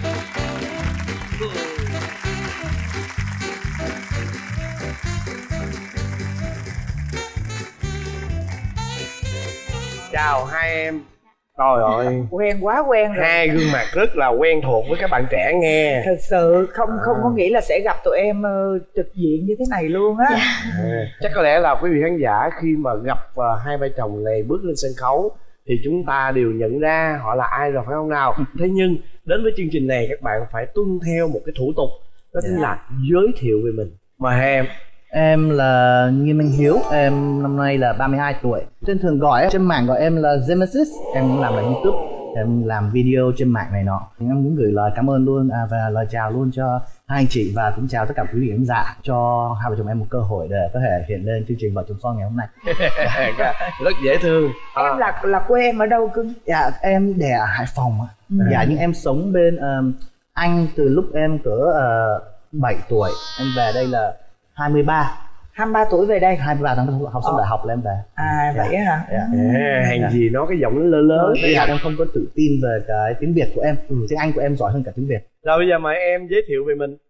Chào hai em. Trời ơi, quen quá quen rồi. Hai gương mặt rất là quen thuộc với các bạn trẻ nghe. Thật sự không à. không có nghĩ là sẽ gặp tụi em uh, trực diện như thế này luôn á. Yeah. À, chắc có lẽ là quý vị khán giả khi mà gặp uh, hai vợ chồng này bước lên sân khấu thì chúng ta đều nhận ra họ là ai rồi, phải không nào? Thế nhưng đến với chương trình này các bạn phải tuân theo một cái thủ tục, đó chính yeah. là giới thiệu về mình. Mời hai em. Em là Nghiêm Minh Hiếu, em năm nay là ba mươi hai tuổi. Trên thường gọi trên mạng gọi em là Genesis. Em cũng làm ở YouTube, em làm video trên mạng này nọ. Em muốn gửi lời cảm ơn luôn à, và lời chào luôn cho hai anh chị, và cũng chào tất cả quý vị khán giả, cho hai vợ chồng em một cơ hội để có thể hiện lên chương trình Vợ Chồng Son ngày hôm nay. Rất dễ thương. Em à. là là quê em ở đâu cưng? Dạ em đẻ ở Hải Phòng. Ừ. Dạ nhưng em sống bên um, Anh từ lúc em cỡ uh, bảy tuổi. Em về đây là hai mươi ba hai mươi ba tuổi về đây. hai mươi ba tháng học xong đại học là em về. À vậy dạ. hả? Dạ. À, hàng dạ. gì nó cái giọng nó lơ lớ. Bây giờ em không có tự tin về cái tiếng Việt của em. Ừ. Tiếng Anh của em giỏi hơn cả tiếng Việt. Rồi bây giờ mời em giới thiệu về mình.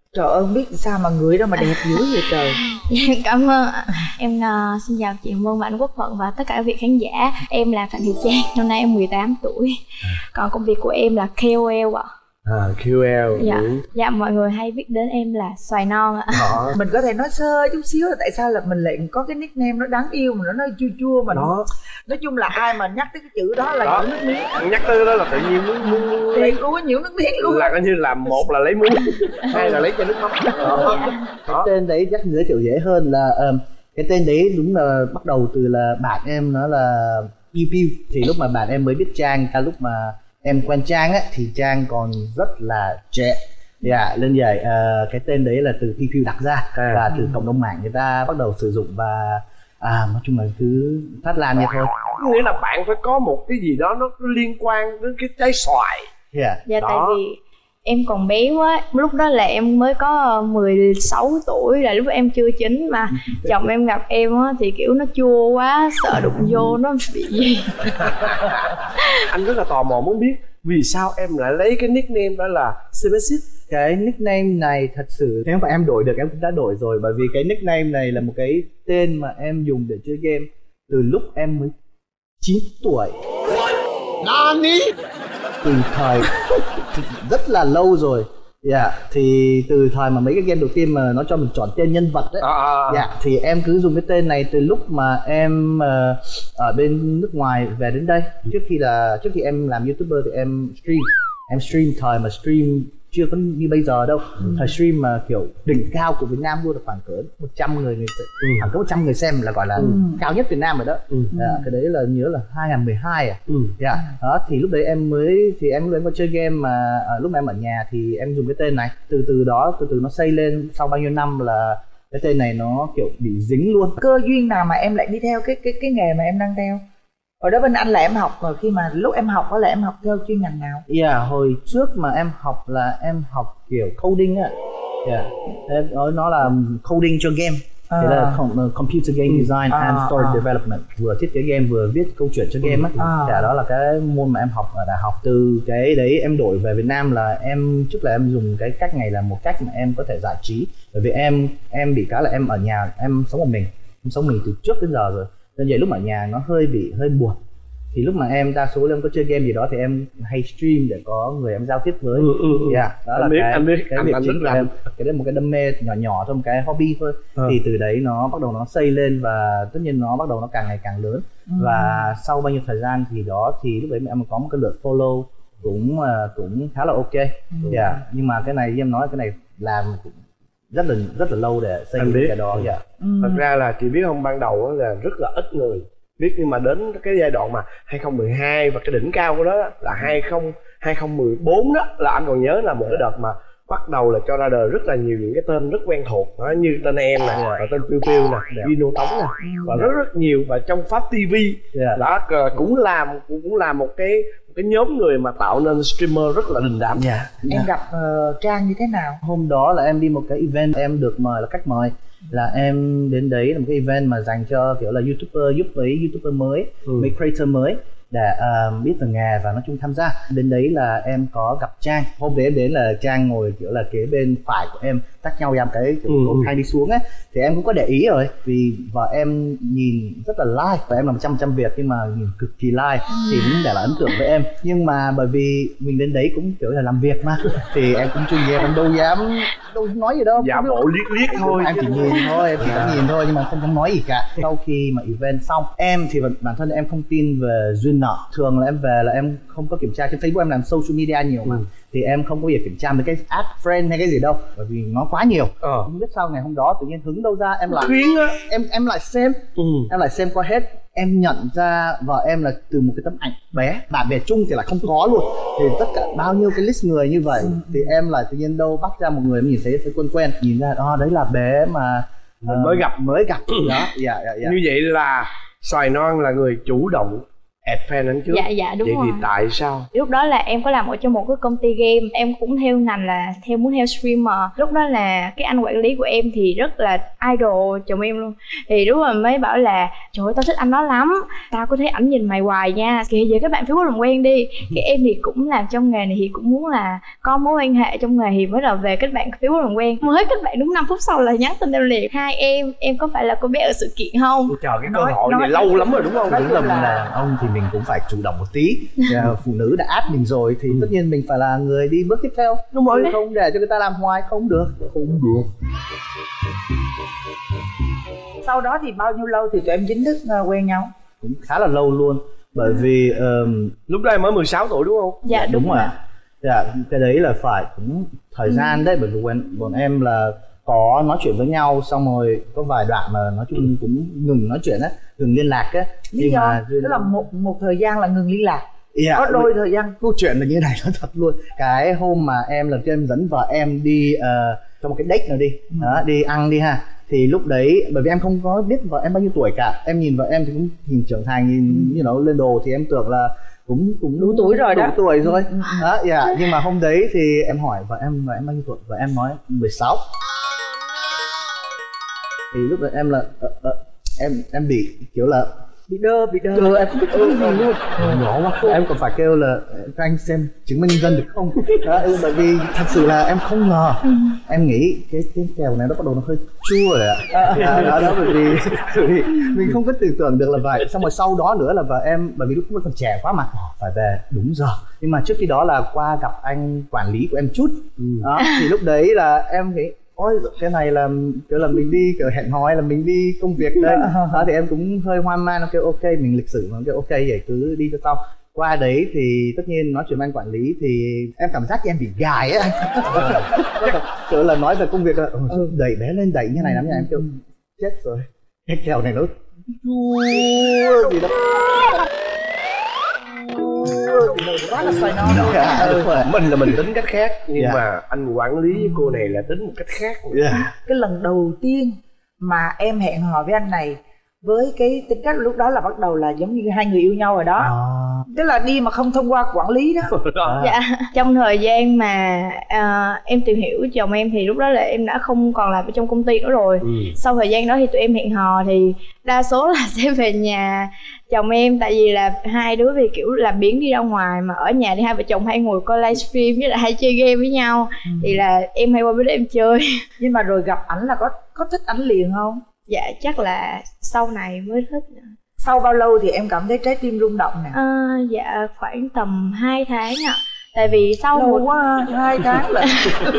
Trời ơi, không biết sao mà người đó mà đẹp dữ vậy trời. Cảm ơn ạ. Em uh, xin chào chị Hồng Vân và anh Quốc Thuận và tất cả các vị khán giả. Em là Phạm Thị Trang, năm nay em mười tám tuổi. Còn công việc của em là K O L ạ. À, Q L. Dạ. Ừ. Dạ, mọi người hay biết đến em là Xoài Non ạ. Đó. Mình có thể nói sơ chút xíu là tại sao là mình lại có cái nickname nó đáng yêu mà nó nói chua chua mà Đó. Nói chung là ai mà nhắc tới cái chữ đó là Đó. những nước miếng. Nhắc tới đó là tự nhiên muốn muốn Thì cũng có nhiều nước miếng luôn. là coi như là một là lấy muối, hai là lấy cho nước mắm. Đó. Cái tên đấy chắc giới thiệu dễ hơn là um, cái tên đấy đúng là bắt đầu từ là bạn em nó là Piu Piu. Thì lúc mà bạn em mới biết Trang, cả lúc mà em quen Trang á thì Trang còn rất là trẻ. Dạ, nên vậy uh, cái tên đấy là từ Piu Piu đặt ra à. Và từ cộng đồng mạng người ta bắt đầu sử dụng và à, nói chung là cứ phát lan như thôi. Nghĩa là bạn phải có một cái gì đó nó liên quan đến cái trái xoài. Yeah. Dạ, Đó. tại vì em còn bé quá, lúc đó là em mới có mười sáu tuổi, là lúc em chưa chín mà chồng em gặp em á thì kiểu nó chua quá, sợ đụng vô nó bị gì. Anh rất là tò mò muốn biết vì sao em lại lấy cái nickname đó là Semesis. Cái nickname này thật sự nếu mà em đổi được em cũng đã đổi rồi, bởi vì cái nickname này là một cái tên mà em dùng để chơi game từ lúc em mới chín tuổi. Nani? Từ thời rất là lâu rồi. Dạ, yeah. Thì từ thời mà mấy cái game đầu tiên mà nó cho mình chọn tên nhân vật đấy. À. Dạ, yeah. Thì em cứ dùng cái tên này từ lúc mà em uh, ở bên nước ngoài về đến đây. Trước khi là trước khi em làm YouTuber thì em stream, em stream thời mà stream chưa có như bây giờ đâu. Ừ. Thời stream mà kiểu đỉnh cao của Việt Nam luôn là khoảng cỡ một trăm người, người ừ. khoảng cỡ một trăm người xem là gọi là ừ. cao nhất Việt Nam rồi đó. Ừ. Dạ, cái đấy là nhớ là hai không một hai à. Ừ. Dạ, đó thì lúc đấy em mới thì em lúc đấy có chơi game mà à, lúc mà em ở nhà thì em dùng cái tên này. Từ từ đó từ từ nó xây lên sau bao nhiêu năm là cái tên này nó kiểu bị dính luôn. Cơ duyên nào mà em lại đi theo cái cái cái nghề mà em đang theo? Hồi đó bên anh là em học rồi, khi mà lúc em học đó là em học theo chuyên ngành nào? Dạ, yeah, hồi trước mà em học là em học kiểu coding á. Dạ, yeah. Nó là coding cho game. À. Thế là computer game design à, and story à. development, vừa thiết kế game vừa viết câu chuyện cho game á. À. Dạ, đó là cái môn mà em học ở đại học. Từ cái đấy em đổi về Việt Nam là em trước là em dùng cái cách này là một cách mà em có thể giải trí, bởi vì em em bị cái là em ở nhà em sống một mình, em sống mình từ trước đến giờ rồi. Nên vậy lúc ở nhà nó hơi bị hơi buồn, thì lúc mà em đa số em có chơi game gì đó thì em hay stream để có người em giao tiếp với. Ừ, ừ, ừ. Yeah, đó anh là biết, cái, anh biết. cái anh việc anh chính của em. Cái đấy một cái đam mê nhỏ nhỏ thôi, một cái hobby thôi. Ừ. Thì từ đấy nó bắt đầu nó xây lên và tất nhiên nó bắt đầu nó càng ngày càng lớn. Ừ. Và sau bao nhiêu thời gian thì đó thì lúc đấy em có một cái lượt follow cũng cũng khá là ok. Ừ. Yeah. Nhưng mà cái này em nói cái này làm cũng rất là rất là lâu để xây dựng cái đó. Dạ. Ừ. Thật ra là chị biết không, ban đầu là rất là ít người biết, nhưng mà đến cái giai đoạn mà hai không một hai và cái đỉnh cao của đó là hai không hai không một bốn đó là anh còn nhớ là một cái đợt mà bắt đầu là cho ra đời rất là nhiều những cái tên rất quen thuộc đó, như tên em nè, và tên Piu Piu nè, Vino Tống nè, và rất rất nhiều. Và trong Pháp ti vi yeah. đó cũng làm cũng là một cái cái nhóm người mà tạo nên streamer rất là đình đám. Yeah. Em yeah. gặp uh, Trang như thế nào? Hôm đó là em đi một cái event, em được mời là khách mời, là em đến đấy là một cái event mà dành cho kiểu là YouTuber, giúp với YouTuber mới, ừ. với creator mới để uh, biết về nghề và nói chung tham gia. Đến đấy là em có gặp Trang. Hôm đấy em đến là Trang ngồi kiểu là kế bên phải của em, tách nhau ra một cái kiểu ừ. hai đi xuống ấy, thì em cũng có để ý rồi, vì vợ em nhìn rất là like và em làm trăm trăm việc nhưng mà nhìn cực kỳ like ừ. thì cũng để là ấn tượng với em. Nhưng mà bởi vì mình đến đấy cũng kiểu là làm việc mà thì em cũng chuyên nghiệp, em đâu dám đâu nói gì đâu, giả bộ liếc liếc thôi, em chỉ nhìn thôi, em chỉ có nhìn thôi nhưng mà không dám nói gì cả. Sau khi mà event xong, em thì bản thân em không tin về duyên nợ. Thường là em về là em không có kiểm tra trên Facebook, em làm social media nhiều mà ừ. thì em không có việc kiểm tra mấy cái add friend hay cái gì đâu, bởi vì nó quá nhiều. Ờ. Không biết sau ngày hôm đó tự nhiên hứng đâu ra em lại khuyến á, em em lại xem, ừ. em lại xem qua hết, em nhận ra vợ em là từ một cái tấm ảnh bé, bạn bè chung thì lại không có luôn, thì tất cả bao nhiêu cái list người như vậy, ừ. thì em lại tự nhiên đâu bắt ra một người em nhìn thấy thấy quen quen, nhìn ra đó đấy là bé mà mình uh, mới gặp mới gặp đó. Dạ, dạ, dạ. Như vậy là Xoài Non là người chủ động add fan anh trước. Dạ dạ đúng vậy rồi. Vậy thì tại sao? Lúc đó là em có làm ở trong một cái công ty game, em cũng theo ngành là theo muốn theo streamer. Lúc đó là cái anh quản lý của em thì rất là idol chồng em luôn. Thì lúc mà mới bảo là trời ơi tao thích anh đó lắm, tao có thấy ảnh nhìn mày hoài nha, kìa về các bạn Facebook làm quen đi. Cái em thì cũng làm trong nghề này thì cũng muốn là có mối quan hệ trong nghề thì mới là về kết bạn Facebook làm quen. Mới kết bạn đúng năm phút sau là nhắn tin em liền: hai em, em có phải là cô bé ở sự kiện không? Trời, cái cơ hội này lâu lắm rồi đúng không? Đúng là mình là đàn ông thì mình cũng phải chủ động một tí. Phụ nữ đã át mình rồi thì tất nhiên mình phải là người đi bước tiếp theo. Đúng rồi. Không để cho người ta làm hoài không được. Không được. Sau đó thì bao nhiêu lâu thì tụi em chính thức quen nhau? Cũng khá là lâu luôn. Bởi vì um, lúc đó em mới mười sáu tuổi đúng không? Dạ đúng, đúng rồi ạ. Dạ, cái đấy là phải cũng thời gian đấy. Bởi vì bọn, bọn em là có nói chuyện với nhau, xong rồi có vài đoạn mà nói chung cũng ngừng nói chuyện á, ngừng liên lạc á. Lý do tức là một một thời gian là ngừng liên lạc. Yeah, có đôi thời gian. Câu chuyện là như này, nó thật luôn. Cái hôm mà em lần trước em dẫn vợ em đi uh, trong một cái date nào đi, ừ. đó, đi ăn đi ha. Thì lúc đấy bởi vì em không có biết vợ em bao nhiêu tuổi cả, em nhìn vợ em thì cũng nhìn trưởng thành, nhìn như nó lên đồ thì em tưởng là cũng cũng đủ tuổi rồi đủ đó. tuổi rồi. Ừ. Đó, dạ. Yeah. Nhưng mà hôm đấy thì em hỏi vợ em vợ em bao nhiêu tuổi, vợ em nói mười sáu. Thì lúc đấy em là uh, uh, em em bị kiểu là bị đơ bị đơ ừ, em không biết cái gì luôn, nhỏ quá. Em còn phải kêu là cho anh xem chứng minh nhân dân được không. Đó, bởi vì thật sự là em không ngờ. Em nghĩ cái cái kèo này nó bắt đầu nó hơi chua rồi ạ. Đó, đó, đó bởi, vì, bởi vì mình không có tưởng tượng được là vậy. Xong rồi sau đó nữa là vợ em, bởi vì lúc đó còn trẻ quá mà phải về đúng giờ. Nhưng mà trước khi đó là qua gặp anh quản lý của em chút. Đó, thì lúc đấy là em nghĩ ôi cái này là kiểu là mình đi kiểu hẹn hò hay là mình đi công việc đây. Đó thì em cũng hơi hoang mang, nó kêu ok mình lịch sử mà kêu ok vậy cứ đi cho xong. Qua đấy thì tất nhiên nói chuyện với anh quản lý thì em cảm giác như em bị gài á. Kiểu là nói về công việc là ừ, đẩy bé lên đẩy như này lắm nha, em kêu chết rồi cái kèo này nó chua gì đó. Quá là xoài non luôn. Dạ, ừ. Mình là mình tính cách khác nhưng yeah. mà anh quản lý với cô này là tính một cách khác. Yeah. Cái lần đầu tiên mà em hẹn hò với anh này với cái tính cách lúc đó là bắt đầu là giống như hai người yêu nhau rồi đó. À. Tức là đi mà không thông qua quản lý đó. À. Dạ, trong thời gian mà uh, em tìm hiểu chồng em thì lúc đó là em đã không còn làm ở trong công ty nữa rồi. Ừ. Sau thời gian đó thì tụi em hẹn hò thì đa số là sẽ về nhà chồng em, tại vì là hai đứa vì kiểu làm biến đi ra ngoài mà ở nhà thì hai vợ chồng hay ngồi coi livestream với lại hay chơi game với nhau. Ừ. Thì là em hay qua bên đó em chơi. Nhưng mà rồi gặp ảnh là có có thích ảnh liền không? Dạ chắc là sau này mới thích. Sau bao lâu thì em cảm thấy trái tim rung động nè? À, dạ khoảng tầm hai tháng ạ. Tại vì sau lâu một quá hai tháng là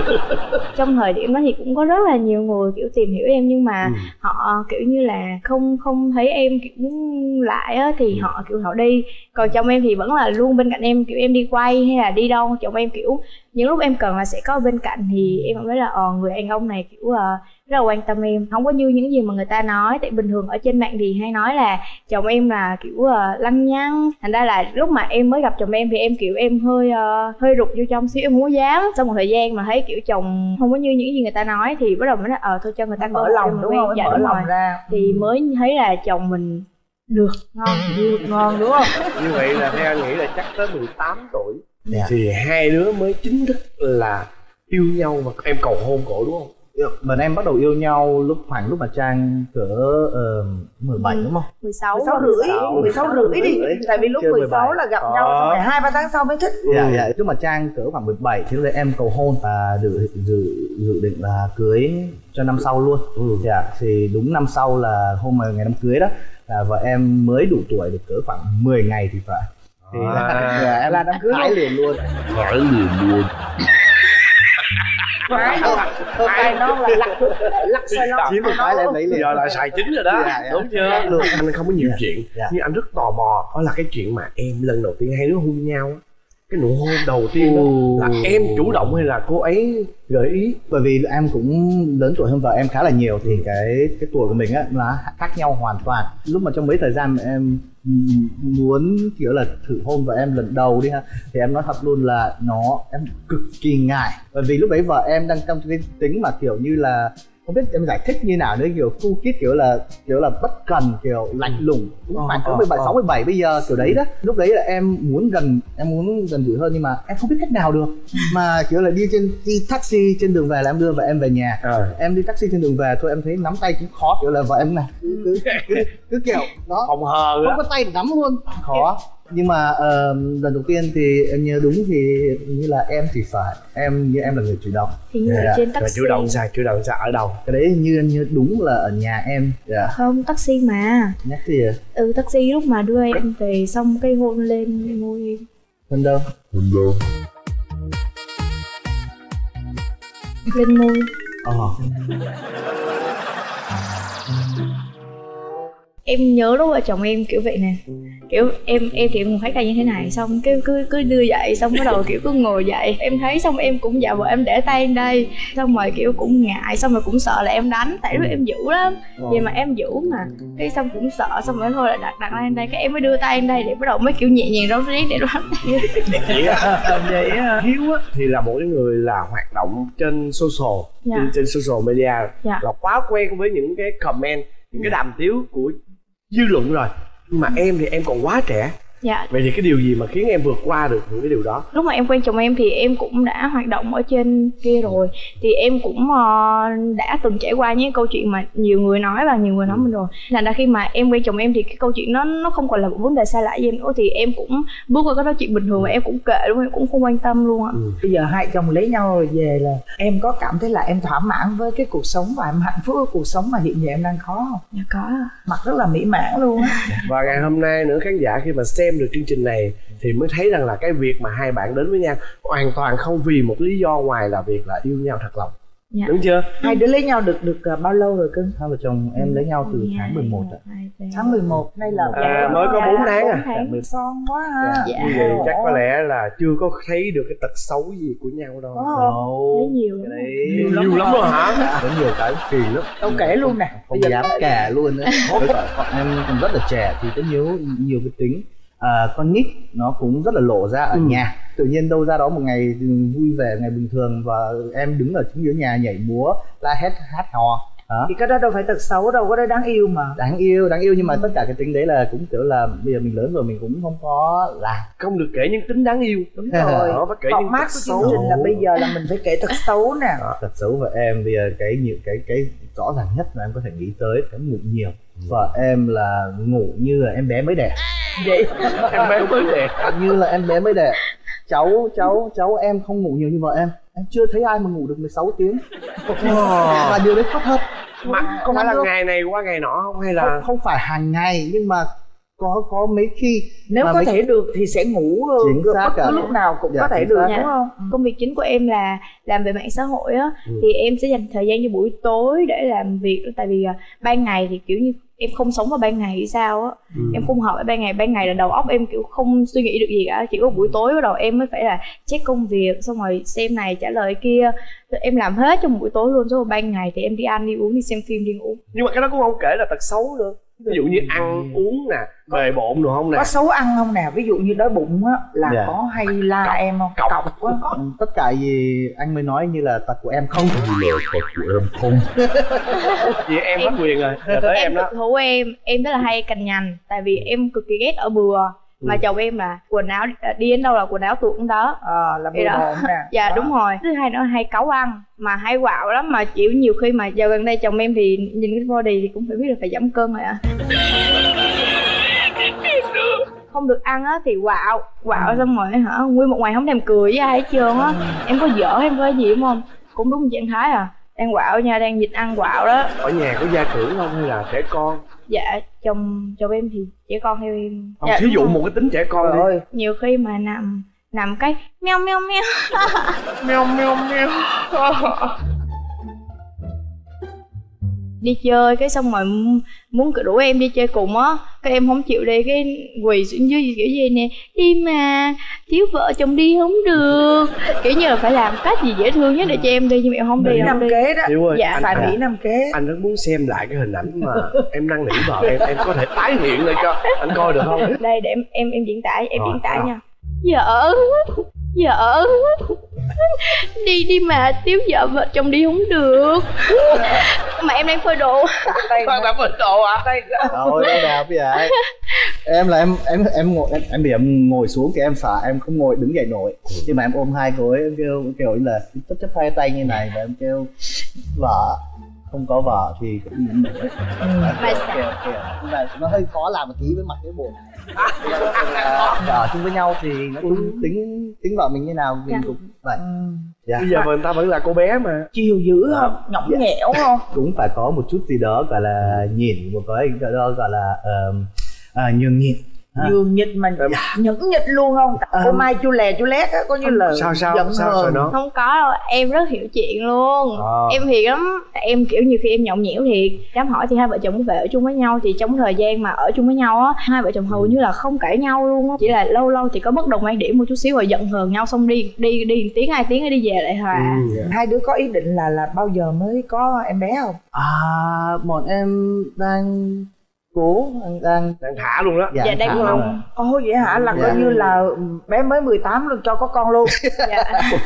trong thời điểm đó thì cũng có rất là nhiều người kiểu tìm hiểu em nhưng mà ừ. họ kiểu như là không không thấy em kiểu lại á thì ừ. họ kiểu họ đi. Còn chồng em thì vẫn là luôn bên cạnh em, kiểu em đi quay hay là đi đâu chồng em kiểu những lúc em cần là sẽ có bên cạnh, thì em cảm thấy là ờ người đàn ông này kiểu uh, rất là quan tâm em, không có như những gì mà người ta nói. Tại bình thường ở trên mạng thì hay nói là chồng em là kiểu uh, lăng nhăng, thành ra là lúc mà em mới gặp chồng em thì em kiểu em hơi uh, hơi rụt vô trong xíu, em không có dám. Sau một thời gian mà thấy kiểu chồng không có như những gì người ta nói thì bắt đầu mới nói ờ thôi cho người ta mở lòng, đúng không? Dạ, mở đúng lòng rồi. ra Thì mới thấy là chồng mình được ngon, được ngon đúng không? Như vậy là theo anh nghĩ là chắc tới mười tám tuổi yeah. thì hai đứa mới chính thức là yêu nhau và em cầu hôn cổ đúng không? Bọn em bắt đầu yêu nhau lúc khoảng lúc mà Trang cỡ uh, mười bảy đúng không? mười sáu mười sáu rưỡi mười sáu rưỡi đi. Tại vì lúc mười sáu là gặp nhau xong rồi hai ba tháng sau mới thích. Dạ dạ, lúc mà Trang cỡ khoảng mười bảy thì lúc đấy em cầu hôn và dự dự dự định là cưới cho năm sau luôn. Ừ. Dạ, thì đúng năm sau là hôm mà ngày đám cưới đó là vợ em mới đủ tuổi được cỡ khoảng mười ngày thì phải. Thì à, là, là em là đám cưới hái liền luôn. Hái liền luôn. Phải phải non là lắc lắc xoay non. Chỉ một cái là em lấy liền. Giờ là xài chính rồi đó. Dạ, dạ. Đúng chưa? Dạ. Anh không có nhiều dạ. chuyện dạ. nhưng anh rất tò mò. Đó là cái chuyện mà em lần đầu tiên hai đứa hôn nhau, cái nụ hôn đầu tiên đó là em chủ động hay là cô ấy gợi ý? Bởi vì em cũng lớn tuổi hơn vợ em khá là nhiều thì cái cái tuổi của mình á là khác nhau hoàn toàn. Lúc mà trong mấy thời gian mà em muốn kiểu là thử hôn vợ em lần đầu đi ha, thì em nói thật luôn là nó em cực kỳ ngại. Bởi vì lúc đấy vợ em đang trong cái tính mà kiểu như là không biết em giải thích như nào đấy, kiểu cool kid kiểu là kiểu là bất cần, kiểu lạnh lùng, khoảng cỡ mười bảy sáu mười bảy bây giờ kiểu đấy đó. Lúc đấy là em muốn gần em muốn gần gũi hơn nhưng mà em không biết cách nào được, mà kiểu là đi trên đi taxi trên đường về là em đưa vợ em về nhà. À. Em đi taxi trên đường về thôi em thấy nắm tay cũng khó, kiểu là vợ em này cứ cứ, cứ, cứ kiểu đó phòng hờ không có tay để nắm luôn, khó. Nhưng mà uh, lần đầu tiên thì em nhớ đúng thì như là em thì phải em như em là người chủ động. Thì như yeah. trên taxi. Chủ động sao? Chủ động sao ở đâu? Cái đấy như em nhớ đúng là ở nhà em. Yeah. Không, taxi mà. Nhắc gì à? Ừ, taxi lúc mà đưa em về xong cây hôn lên môi em. Bên đâu? Bên đâu? Lên môi. Ờ. Em nhớ lúc vợ chồng em kiểu vậy nè, kiểu em em thì em ngồi thấy tay như thế này, xong cái cứ cứ đưa dậy, xong bắt đầu kiểu cứ ngồi dậy, em thấy xong em cũng dạo vợ em để tay lên đây, xong rồi kiểu cũng ngại, xong rồi cũng sợ là em đánh, tại lúc em dữ lắm, vậy mà em dữ mà, cái xong cũng sợ, xong rồi thôi là đặt đặt lên đây, cái em mới đưa tay lên đây để bắt đầu mới kiểu nhẹ nhàng rón rén để đánh tay. Vậy Hiếu á thì là một người là hoạt động trên social, dạ. trên, trên social media, dạ. là quá quen với những cái comment, những cái đàm tiếu của dư luận rồi, nhưng mà em thì em còn quá trẻ. Dạ. Vậy thì cái điều gì mà khiến em vượt qua được những cái điều đó? Lúc mà em quen chồng em thì em cũng đã hoạt động ở trên kia rồi, thì em cũng uh, đã từng trải qua những câu chuyện mà nhiều người nói và nhiều người nói mình rồi. Thành ra khi mà em quen chồng em thì cái câu chuyện nó nó không còn là một vấn đề xa lạ với em nữa, thì em cũng bước qua cái đó chuyện bình thường và em cũng kệ luôn, em cũng không quan tâm luôn ạ. Ừ. Bây giờ hai chồng lấy nhau rồi về là em có cảm thấy là em thỏa mãn với cái cuộc sống và em hạnh phúc với cuộc sống mà hiện giờ em đang có không? Dạ có. Mặt rất là mỹ mãn luôn á. Và ngày hôm nay nữa khán giả khi mà xem được chương trình này thì mới thấy rằng là cái việc mà hai bạn đến với nhau hoàn toàn không vì một lý do ngoài là việc là yêu nhau thật lòng. Dạ. Đúng chưa? Hai đứa lấy nhau được được uh, bao lâu rồi cưng? Hai vợ chồng em lấy nhau từ tháng mười một ạ. Tháng mười một, nay là à, mới có bốn tháng à. Tháng son quá ha. Dạ. Như vậy chắc có lẽ là chưa có thấy được cái tật xấu gì của nhau đâu. Có không? Thấy nhiều lắm. Nhiều lắm, nhiều lắm luôn hả? Có nhiều cái kỳ lắm. Đâu kể luôn nè. Không dám kể luôn á. Em còn rất là trẻ thì có nhiều nhiều cái tính. À, con nít nó cũng rất là lộ ra ở ừ. nhà, tự nhiên đâu ra đó một ngày vui vẻ, ngày bình thường và em đứng ở chính giữa nhà nhảy múa la hét hát hò đó. Thì cái đó đâu phải tật xấu đâu, cái đó đáng yêu mà. Đáng yêu, đáng yêu nhưng mà ừ. tất cả cái tính đấy là cũng kiểu là bây giờ mình lớn rồi mình cũng không có làm. Không được kể những tính đáng yêu. Đúng rồi. Đó, phải kể những tật xấu. Của chương trình là bây giờ là mình phải kể tật xấu nè. Tật xấu của em bây giờ cái nhiều cái cái rõ ràng nhất mà em có thể nghĩ tới cái ngủ nhiều. Vợ em là ngủ như là em bé mới đẻ. Vậy em bé mới đẻ như là em bé mới đẻ. Cháu cháu cháu em không ngủ nhiều như vợ em. Em chưa thấy ai mà ngủ được mười sáu tiếng. Wow. Và điều đấy khó thật. Mà không phải là ngày này qua ngày nọ không hay là không, không phải hàng ngày nhưng mà có có mấy khi nếu có mấy... thể được thì sẽ ngủ bất cứ lúc nào cũng dạ, có thể được, dạ. đúng không? Công việc chính của em là làm về mạng xã hội á, ừ. thì em sẽ dành thời gian cho buổi tối để làm việc, tại vì uh, ban ngày thì kiểu như em không sống vào ban ngày hay sao á, ừ. em không hợp với ban ngày, ban ngày là đầu óc em kiểu không suy nghĩ được gì cả, chỉ có buổi tối bắt đầu em mới phải là check công việc, xong rồi xem này trả lời kia, em làm hết trong buổi tối luôn, rồi ban ngày thì em đi ăn đi uống, đi xem phim, đi ngủ. Nhưng mà cái đó cũng không kể là tật xấu nữa, ví dụ như ăn uống nè, bề bộn được không nè, có xấu ăn không nè, ví dụ như đói bụng á là yeah. có hay la cọc, em không cọc, cọc quá. Tất cả gì anh mới nói như là tật của em không, như là tật của em không. Vậy em hết quyền rồi, giờ tới em, em đó. Thủ em em rất là hay cằn nhằn, tại vì em cực kỳ ghét ở bừa. Mà ừ. chồng em là quần áo đi đến đâu là quần áo tuột cũng đó. Ờ là bừa bộn nè. Dạ đó. Đúng rồi. Thứ hai nữa hay cáu ăn, mà hay quạo lắm, mà chịu nhiều khi mà giờ gần đây chồng em thì nhìn cái body thì cũng phải biết là phải giảm cân rồi ạ. À. Không được ăn á thì quạo, quạo xong rồi hả, nguyên một ngày không thèm cười với ai hết trơn á. Em có dở em có gì đúng không? Cũng đúng trạng thái à. Đang quạo nha, đang dịch ăn quạo đó. Ở nhà có gia trưởng không hay là trẻ con? Dạ, chồng chồng em thì trẻ con theo em. Không, dạ, thí dụ một cái tính trẻ con đi. Rồi. Nhiều khi mà nằm nằm cái meo meo meo meo meo meo đi chơi cái xong rồi muốn rủ em đi chơi cùng á, cái em không chịu đi, cái quỳ xuống dưới kiểu gì nè, đi mà thiếu vợ chồng đi không được, kiểu như là phải làm cách gì dễ thương nhất để cho em đi, nhưng mà em không đi. Năm kế đó. Ơi, dạ, phải mỹ năm kế. Anh rất muốn xem lại cái hình ảnh mà em năn nỉ vợ em, em có thể tái hiện lại cho anh coi được không? Đây để em em em diễn tả, em diễn tả nha. Vợ, Vợ đi đi mà thiếu vợ vợ chồng đi không được. Mà em đang phơi đồ. Con đã phơi đồ à? Thôi đâu nào bây giờ em là em em em ngồi em, em bị em ngồi xuống thì em sợ em không ngồi đứng dậy nổi, nhưng mà em ôm hai cô ấy, em kêu kiểu là chấp chấp hai tay như này và em kêu vợ không có vợ thì cũng nhìn nổi. Mà kiểu kiểu nhưng mà nó hơi khó làm một tí với mặt cái buồn. Ở chung với nhau thì nó cũng tính tính vợ mình như nào mình dạ. cũng vậy. Dạ. Bây giờ người ta vẫn là cô bé mà. Chiều dữ không? Nhõng Dạ. nhẽo không? Cũng phải có một chút gì đó gọi là nhìn, một cái gọi đó gọi là uh, à, nhường nhịn. Nhường nhịn mà nhẫn nhịn luôn không? À. Cô Mai chu lè chu lét á, có như là Sao sao giận sao hờn. sao đó? không có đâu, em rất hiểu chuyện luôn. À. Em hiền lắm, em kiểu nhiều khi em nhõng nhẽo thì dám hỏi thì hai vợ chồng về ở chung với nhau thì trong thời gian mà ở chung với nhau á, hai vợ chồng hầu như là không cãi nhau luôn á, chỉ là lâu lâu thì có bất đồng quan điểm một chút xíu rồi giận hờn nhau xong đi đi đi tiếng hai tiếng đi về lại hòa. Ừ, dạ. Hai đứa có ý định là là bao giờ mới có em bé không? À, bọn em đang cố đang đang Đang thả luôn đó. Dạ, đang thả mong. luôn rồi. Ồ vậy hả? Là Dạ. coi như là bé mới mười tám luôn cho có con luôn. Dạ.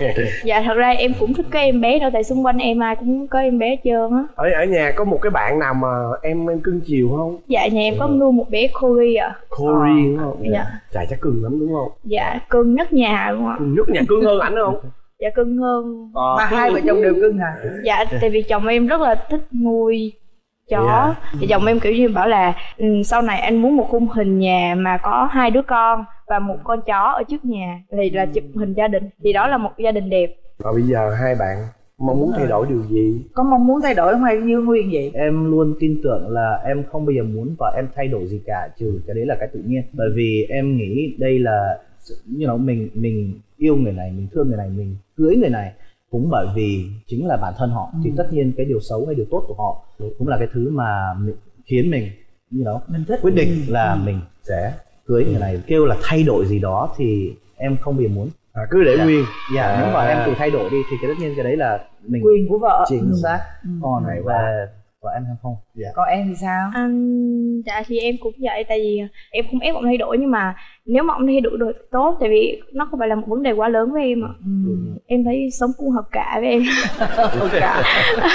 Dạ thật ra em cũng thích cái em bé đâu, tại xung quanh em ai cũng có em bé hết trơn á. Ở ở nhà có một cái bạn nào mà em em cưng chiều không? Dạ nhà em có nuôi một bé Corgi ạ. Corey đúng không? Dạ. Chà chắc cưng lắm đúng không? Dạ cưng nhất nhà luôn ạ. Nước nhà cưng hơn ảnh không? Dạ cưng hơn. Ờ. Mà hai vợ chồng đều cưng hả? Dạ tại vì chồng em rất là thích nuôi chó. Dạ. Thì chồng em kiểu như bảo là ừ, sau này anh muốn một khung hình nhà mà có hai đứa con và một con chó ở trước nhà thì là chụp hình gia đình, thì đó là một gia đình đẹp. Và bây giờ hai bạn mong muốn thay đổi điều gì? Có mong muốn thay đổi không hay như Nguyên vậy? Em luôn tin tưởng là em không bao giờ muốn vợ em thay đổi gì cả, trừ cái đấy là cái tự nhiên. Bởi vì em nghĩ đây là you know, mình mình yêu người này, mình thương người này, mình cưới người này cũng bởi vì chính là bản thân họ. Ừ. Thì tất nhiên cái điều xấu hay điều tốt của họ cũng là cái thứ mà mình, khiến mình you know, mình thích. quyết định là ừ. mình sẽ cưới người này. Kêu là thay đổi gì đó thì em không bao giờ muốn. À, cứ để dạ. nguyên. Dạ, à. nếu mà em tự thay đổi đi thì cái tất nhiên cái đấy là mình quyền của vợ. Chính ừ. xác. Ừ. Còn về vợ em hay không? Dạ. Còn em thì sao? Anh dạ thì em cũng vậy, tại vì em không ép ông thay đổi, nhưng mà nếu mà ông thay đổi được tốt, tại vì nó không phải là một vấn đề quá lớn với em ạ. Ừ. Em thấy sống cũng hợp cả với em. Hợp cả.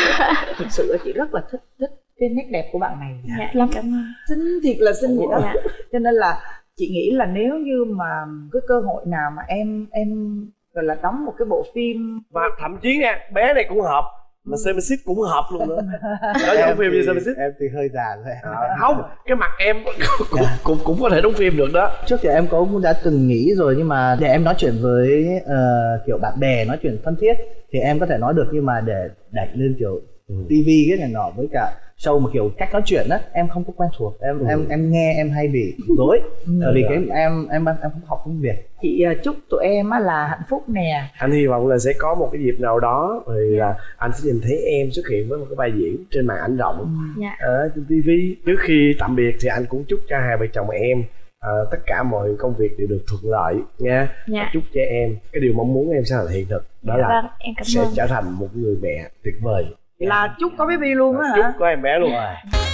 Thực sự chị rất là thích thích cái nét đẹp của bạn này. Dạ lắm, cảm ơn. Xinh thiệt là xinh vậy đó. Dạ. Cho nên là chị nghĩ là nếu như mà cái cơ hội nào mà em em gọi là đóng một cái bộ phim, và thậm chí nha, bé này cũng hợp mà Semesis cũng hợp luôn nữa. Đó giống phim như Semesis. Em thì hơi già rồi. À, không, cái mặt em cũng, cũng cũng có thể đóng phim được đó. Trước thì em cũng đã từng nghĩ rồi, nhưng mà để em nói chuyện với uh, kiểu bạn bè, nói chuyện thân thiết thì em có thể nói được, nhưng mà để đẩy lên kiểu ừ. tivi cái này nọ với cả show mà kiểu cách nói chuyện á, em không có quen thuộc. Em ừ. em em nghe em hay bị rối. Bởi vì cái em em em không học tiếng Việt. Chị chúc tụi em á là hạnh phúc nè. Anh hy vọng là sẽ có một cái dịp nào đó thì là anh sẽ nhìn thấy em xuất hiện với một cái vai diễn trên màn ảnh rộng dạ. ở trên tivi. Trước khi tạm biệt thì anh cũng chúc cho hai vợ chồng em uh, tất cả mọi công việc đều được thuận lợi nha. Dạ. Chúc cho em cái điều mong muốn em sẽ là hiện thực, đó dạ, là vâng, em cảm sẽ ơn. trở thành một người mẹ tuyệt vời. Là chúc có baby luôn á hả? Chúc có em bé luôn. Rồi.